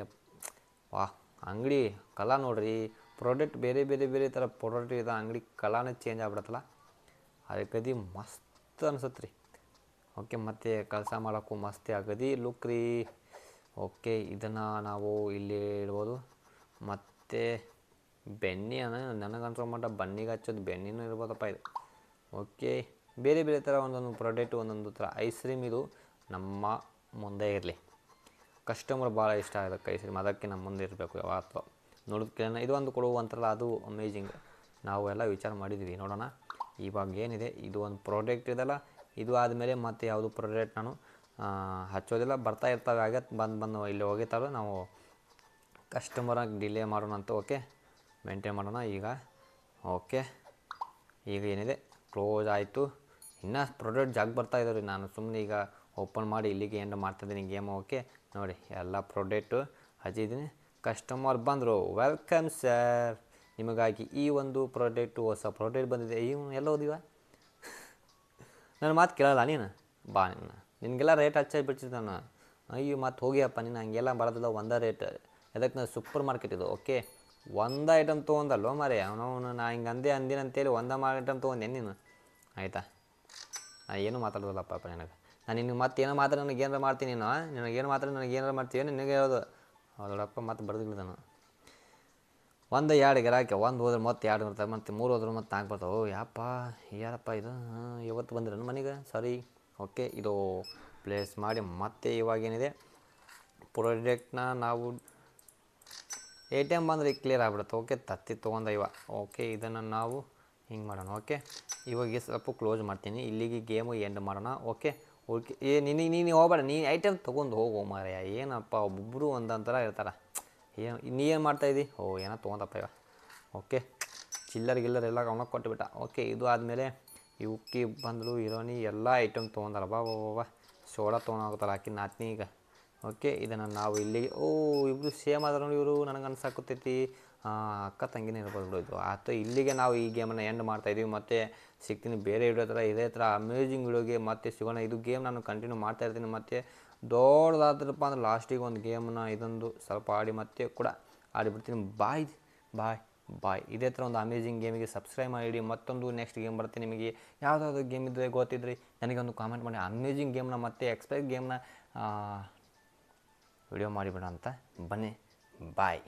Speaker 1: ಅಂಗಡಿ ಕಲಾ ನೋಡ್ರಿ, ಪ್ರಾಡಕ್ಟ್ ಬೇರೆ ಬೇರೆ ಬೇರೆ ಥರ ಪ್ರಾಡಕ್ಟ್ ಇದೆ, ಅಂಗಡಿ ಕಲಾನೇ ಚೇಂಜ್ ಆಗ್ಬಿಡತ್ತಲ್ಲ, ಅದಕ್ಕದಿ ಮಸ್ತ್ ಅನ್ಸತ್ತೆ ರೀ. ಓಕೆ, ಮತ್ತು ಕೆಲಸ ಮಾಡೋಕ್ಕೂ ಮಸ್ತ್ ಆಗದಿ ಲುಕ್ ರೀ. ಓಕೆ, ಇದನ್ನು ನಾವು ಇಲ್ಲಿ ಇಡ್ಬೋದು. ಮತ್ತು ಬೆಣ್ಣೆ ನನಗೆ ಅನ್ಸೋ ಮಟ್ಟ ಬಣ್ಣಿಗೆ ಹಚ್ಚೋದು ಬೆಣ್ಣೆನೂ ಇರ್ಬೋದಪ್ಪ ಇದು. ಓಕೆ, ಬೇರೆ ಬೇರೆ ಥರ ಒಂದೊಂದು ಪ್ರಾಡಕ್ಟು, ಒಂದೊಂದು ಥರ ಐಸ್ ಕ್ರೀಮ್ ಇದು ನಮ್ಮ ಮುಂದೆ ಇರಲಿ. ಕಸ್ಟಮರ್ ಭಾಳ ಇಷ್ಟ ಆಗುತ್ತೆ ಐಸ್ ಕ್ರೀಮ್, ಅದಕ್ಕೆ ನಮ್ಮ ಮುಂದೆ ಇರಬೇಕು ಯಾವತ್ತೂ. ನೋಡೋದಕ್ಕೆ ಇದು ಒಂದು ಕೊಡುವಂಥಲ್ಲ, ಅದು ಅಮೇಜಿಂಗ್. ನಾವು ಎಲ್ಲ ವಿಚಾರ ಮಾಡಿದ್ವಿ, ನೋಡೋಣ ಇವಾಗ ಏನಿದೆ. ಇದು ಒಂದು ಪ್ರಾಡಕ್ಟ್ ಇದೆಲ್ಲ, ಇದು ಆದಮೇಲೆ ಮತ್ತು ಯಾವುದು ಪ್ರಾಡಕ್ಟ್ ನಾನು ಹಚ್ಚೋದಿಲ್ಲ. ಬರ್ತಾ ಇರ್ತವೆ, ಆಗತ್ತೆ ಬಂದು ಇಲ್ಲಿ ಹೋಗಿರ್ತಾವೆ. ನಾವು ಕಸ್ಟಮರಾಗಿ ಡಿಲೇ ಮಾಡೋಣ ಅಂತ. ಓಕೆ, ಮೇಂಟೈನ್ ಮಾಡೋಣ ಈಗ. ಓಕೆ, ಈಗ ಏನಿದೆ ಕ್ಲೋಸ್ ಆಯಿತು. ಇನ್ನೂ ಪ್ರಾಡಕ್ಟ್ ಬರ್ತಾಯಿದ್ದಾವೆ ರೀ. ನಾನು ಸುಮ್ಮನೆ ಈಗ ಓಪನ್ ಮಾಡಿ ಇಲ್ಲಿಗೆ ಏನು ಮಾಡ್ತಾಯಿದ್ದೀನಿ ಗೇಮು. ಓಕೆ, ನೋಡಿ ಎಲ್ಲ ಪ್ರಾಡಕ್ಟು ಹಚ್ಚಿದ್ದೀನಿ. ಕಸ್ಟಮರ್ ಬಂದರು, ವೆಲ್ಕಮ್ ಸರ್, ನಿಮಗಾಗಿ ಈ ಒಂದು ಪ್ರಾಡಕ್ಟು, ಹೊಸ ಪ್ರಾಡಕ್ಟ್ ಬಂದಿದೆ. ಎಲ್ಲ ಓದಿವ ನನ್ನ ಮಾತು ಕೇಳಲ್ಲ ನೀನು, ಬಾ ನಿನಗೆಲ್ಲ ರೇಟ್ ಹಚ್ಚಿಬಿಡ್ತಿದ್ದೆ ನಾನು. ಅಯ್ಯೋ, ಮತ್ತು ಹೋಗಿಯಪ್ಪ ನೀನು, ಹಂಗೆಲ್ಲ ಬರೋದಿಲ್ಲ, ಒಂದೇ ರೇಟ್. ಅದಕ್ಕೆ ನಾನು ಸೂಪರ್ ಮಾರ್ಕೆಟ್ ಇದು. ಓಕೆ, ಒಂದು ಐಟಮ್ ತೊಗೊಂಡಲ್ಲೋ ಮಾರೇ ಅವನು, ನಾ ಹಿಂಗೆ ಅಂದಿನಂತೇಳಿ ಐಟಮ್ ತೊಗೊಂಡೆ ನೀನು, ಆಯಿತಾ? ನಾ ಏನು ಮಾತಾಡೋದಿಲ್ಲಪ್ಪ ನನಗೆ. ನಾನು ನಿನಗೆ ಮತ್ತೆ ಏನೋ ಮಾತ್ರ ನನಗೆ ಏನಾರು ಮಾಡ್ತೀನಿ, ನಿನಗೇನು ಮಾತ್ರ ನನಗೆ ಏನಾರು ಮಾಡ್ತೀವಿ ನಿನಗೆ ಹೇಳೋದು. ದೊಡ್ಡಪ್ಪ ಮತ್ತೆ ಬರೆದಿಲ್ಲ ನಾನು. 1-2 ಗಿರಾಕಿ, 1 ಹೋದ್ರೆ ಮತ್ತೆ 2 ಬರ್ತಾರೆ, ಮತ್ತು 3 ಹೋದ್ರೆ ಮತ್ತೆ 4 ಬರ್ತಾವೆ. ಯಾರಪ್ಪ ಇದು? ಇವತ್ತು ಬಂದಿರೋನು ಮನೆಗೆ, ಸಾರಿ. ಓಕೆ, ಇದು ಪ್ಲೇಸ್ ಮಾಡಿ ಮತ್ತೆ ಇವಾಗೇನಿದೆ ಪ್ರಾಡಕ್ಟ್ನ ನಾವು ATM ಬಂದರೆ ಕ್ಲಿಯರ್ ಆಗಿಬಿಡುತ್ತೆ. ಓಕೆ, ತತ್ತಿ ತೊಗೊಂಡ ಇವ. ಓಕೆ, ಇದನ್ನು ನಾವು ಹಿಂಗೆ ಮಾಡೋಣ. ಓಕೆ, ಇವಾಗ ಸ್ವಲ್ಪ ಕ್ಲೋಸ್ ಮಾಡ್ತೀನಿ, ಇಲ್ಲಿಗೆ ಗೇಮು ಎಂಡ್ ಮಾಡೋಣ. ಓಕೆ, ನೀನು ಹೋಗ್ಬೇಡ, ನೀನು ಐಟಮ್ ತೊಗೊಂಡು ಹೋಗೋ ಮಾರಾಯ. ಏನಪ್ಪ, ಒಬ್ಬೊಬ್ಬರು ಒಂದೊಂಥರ ಇರ್ತಾರೆ. ನೀ ಏನು ಮಾಡ್ತಾಯಿದ್ದಿ? ಏನೋ ತೊಗೊಂಡಪ್ಪ ಇವ. ಓಕೆ, ಚಿಲ್ಲರ್ ಎಲ್ಲ ಅವನಿಗೆ ಕೊಟ್ಟುಬಿಟ್ಟ. ಓಕೆ, ಇದು ಆದಮೇಲೆ ಇವಕ್ಕೆ ಬಂದರು ಹೀರೋನಿ ಎಲ್ಲ ಐಟಮ್ ತೊಗೊಂಡಾರ. ಬಾ ಸೋಡಾ ತೊಗೊಂಡೋಗ್ತಾರೆ ಹಾಕಿ ನಾತ್ನಿ ಈಗ. ಓಕೆ, ಇದನ್ನು ನಾವು ಇಲ್ಲಿಗೆ ಇಬ್ಬರು ಸೇಮ್ ಆದ್ರೆ ನೋಡಿ ಇವರು, ನನಗೆ ಅನ್ಸಾಕತ್ತೈತಿ ಅಕ್ಕ ತಂಗಿನೇ ಇರ್ಬೋದು ಇದು. ಆಯ್ತು, ಇಲ್ಲಿಗೆ ನಾವು ಈ ಗೇಮನ್ನು ಎಂಡ್ ಮಾಡ್ತಾಯಿದ್ದೀವಿ. ಮತ್ತು ಸಿಗ್ತೀನಿ ಬೇರೆ ವಿಡಿಯೋ ಥರ, ಇದೇ ಥರ ಅಮೇಜಿಂಗ್ ವಿಡಿಯೋಗೆ ಮತ್ತೆ ಸಿಗೋಣ. ಇದು ಗೇಮ್ ನಾನು ಕಂಟಿನ್ಯೂ ಮಾಡ್ತಾಯಿರ್ತೀನಿ. ಮತ್ತು ದೊಡ್ಡದಾದ್ರಪ್ಪ ಅಂದ್ರೆ ಲಾಸ್ಟಿಗೆ ಒಂದು ಗೇಮನ್ನ ಇದೊಂದು ಸ್ವಲ್ಪ ಆಡಿ ಮತ್ತೆ ಕೂಡ ಆಡಿಬಿಡ್ತೀನಿ. ಬಾಯ್. ಇದೇ ಥರ ಒಂದು ಅಮೇಜಿಂಗ್ ಗೇಮಿಗೆ ಸಬ್ಸ್ಕ್ರೈಬ್ ಮಾಡಿ. ಮತ್ತೊಂದು ನೆಕ್ಸ್ಟ್ ಗೇಮ್ ಬರುತ್ತೆ. ನಿಮಗೆ ಯಾವುದಾದ್ರು ಗೇಮ್ ಇದ್ದರೆ ಗೊತ್ತಿದ್ರಿ ನನಗೊಂದು ಕಾಮೆಂಟ್ ಮಾಡಿ. ಅಮೇಜಿಂಗ್ ಗೇಮ್ನ ಮತ್ತು ಎಕ್ಸ್ಪೆಕ್ಟ್ ಗೇಮ್ನ ವಿಡಿಯೋ ಮಾಡಿಬಿಡೋಣ ಅಂತ ಬನ್ನಿ. ಬಾಯ್.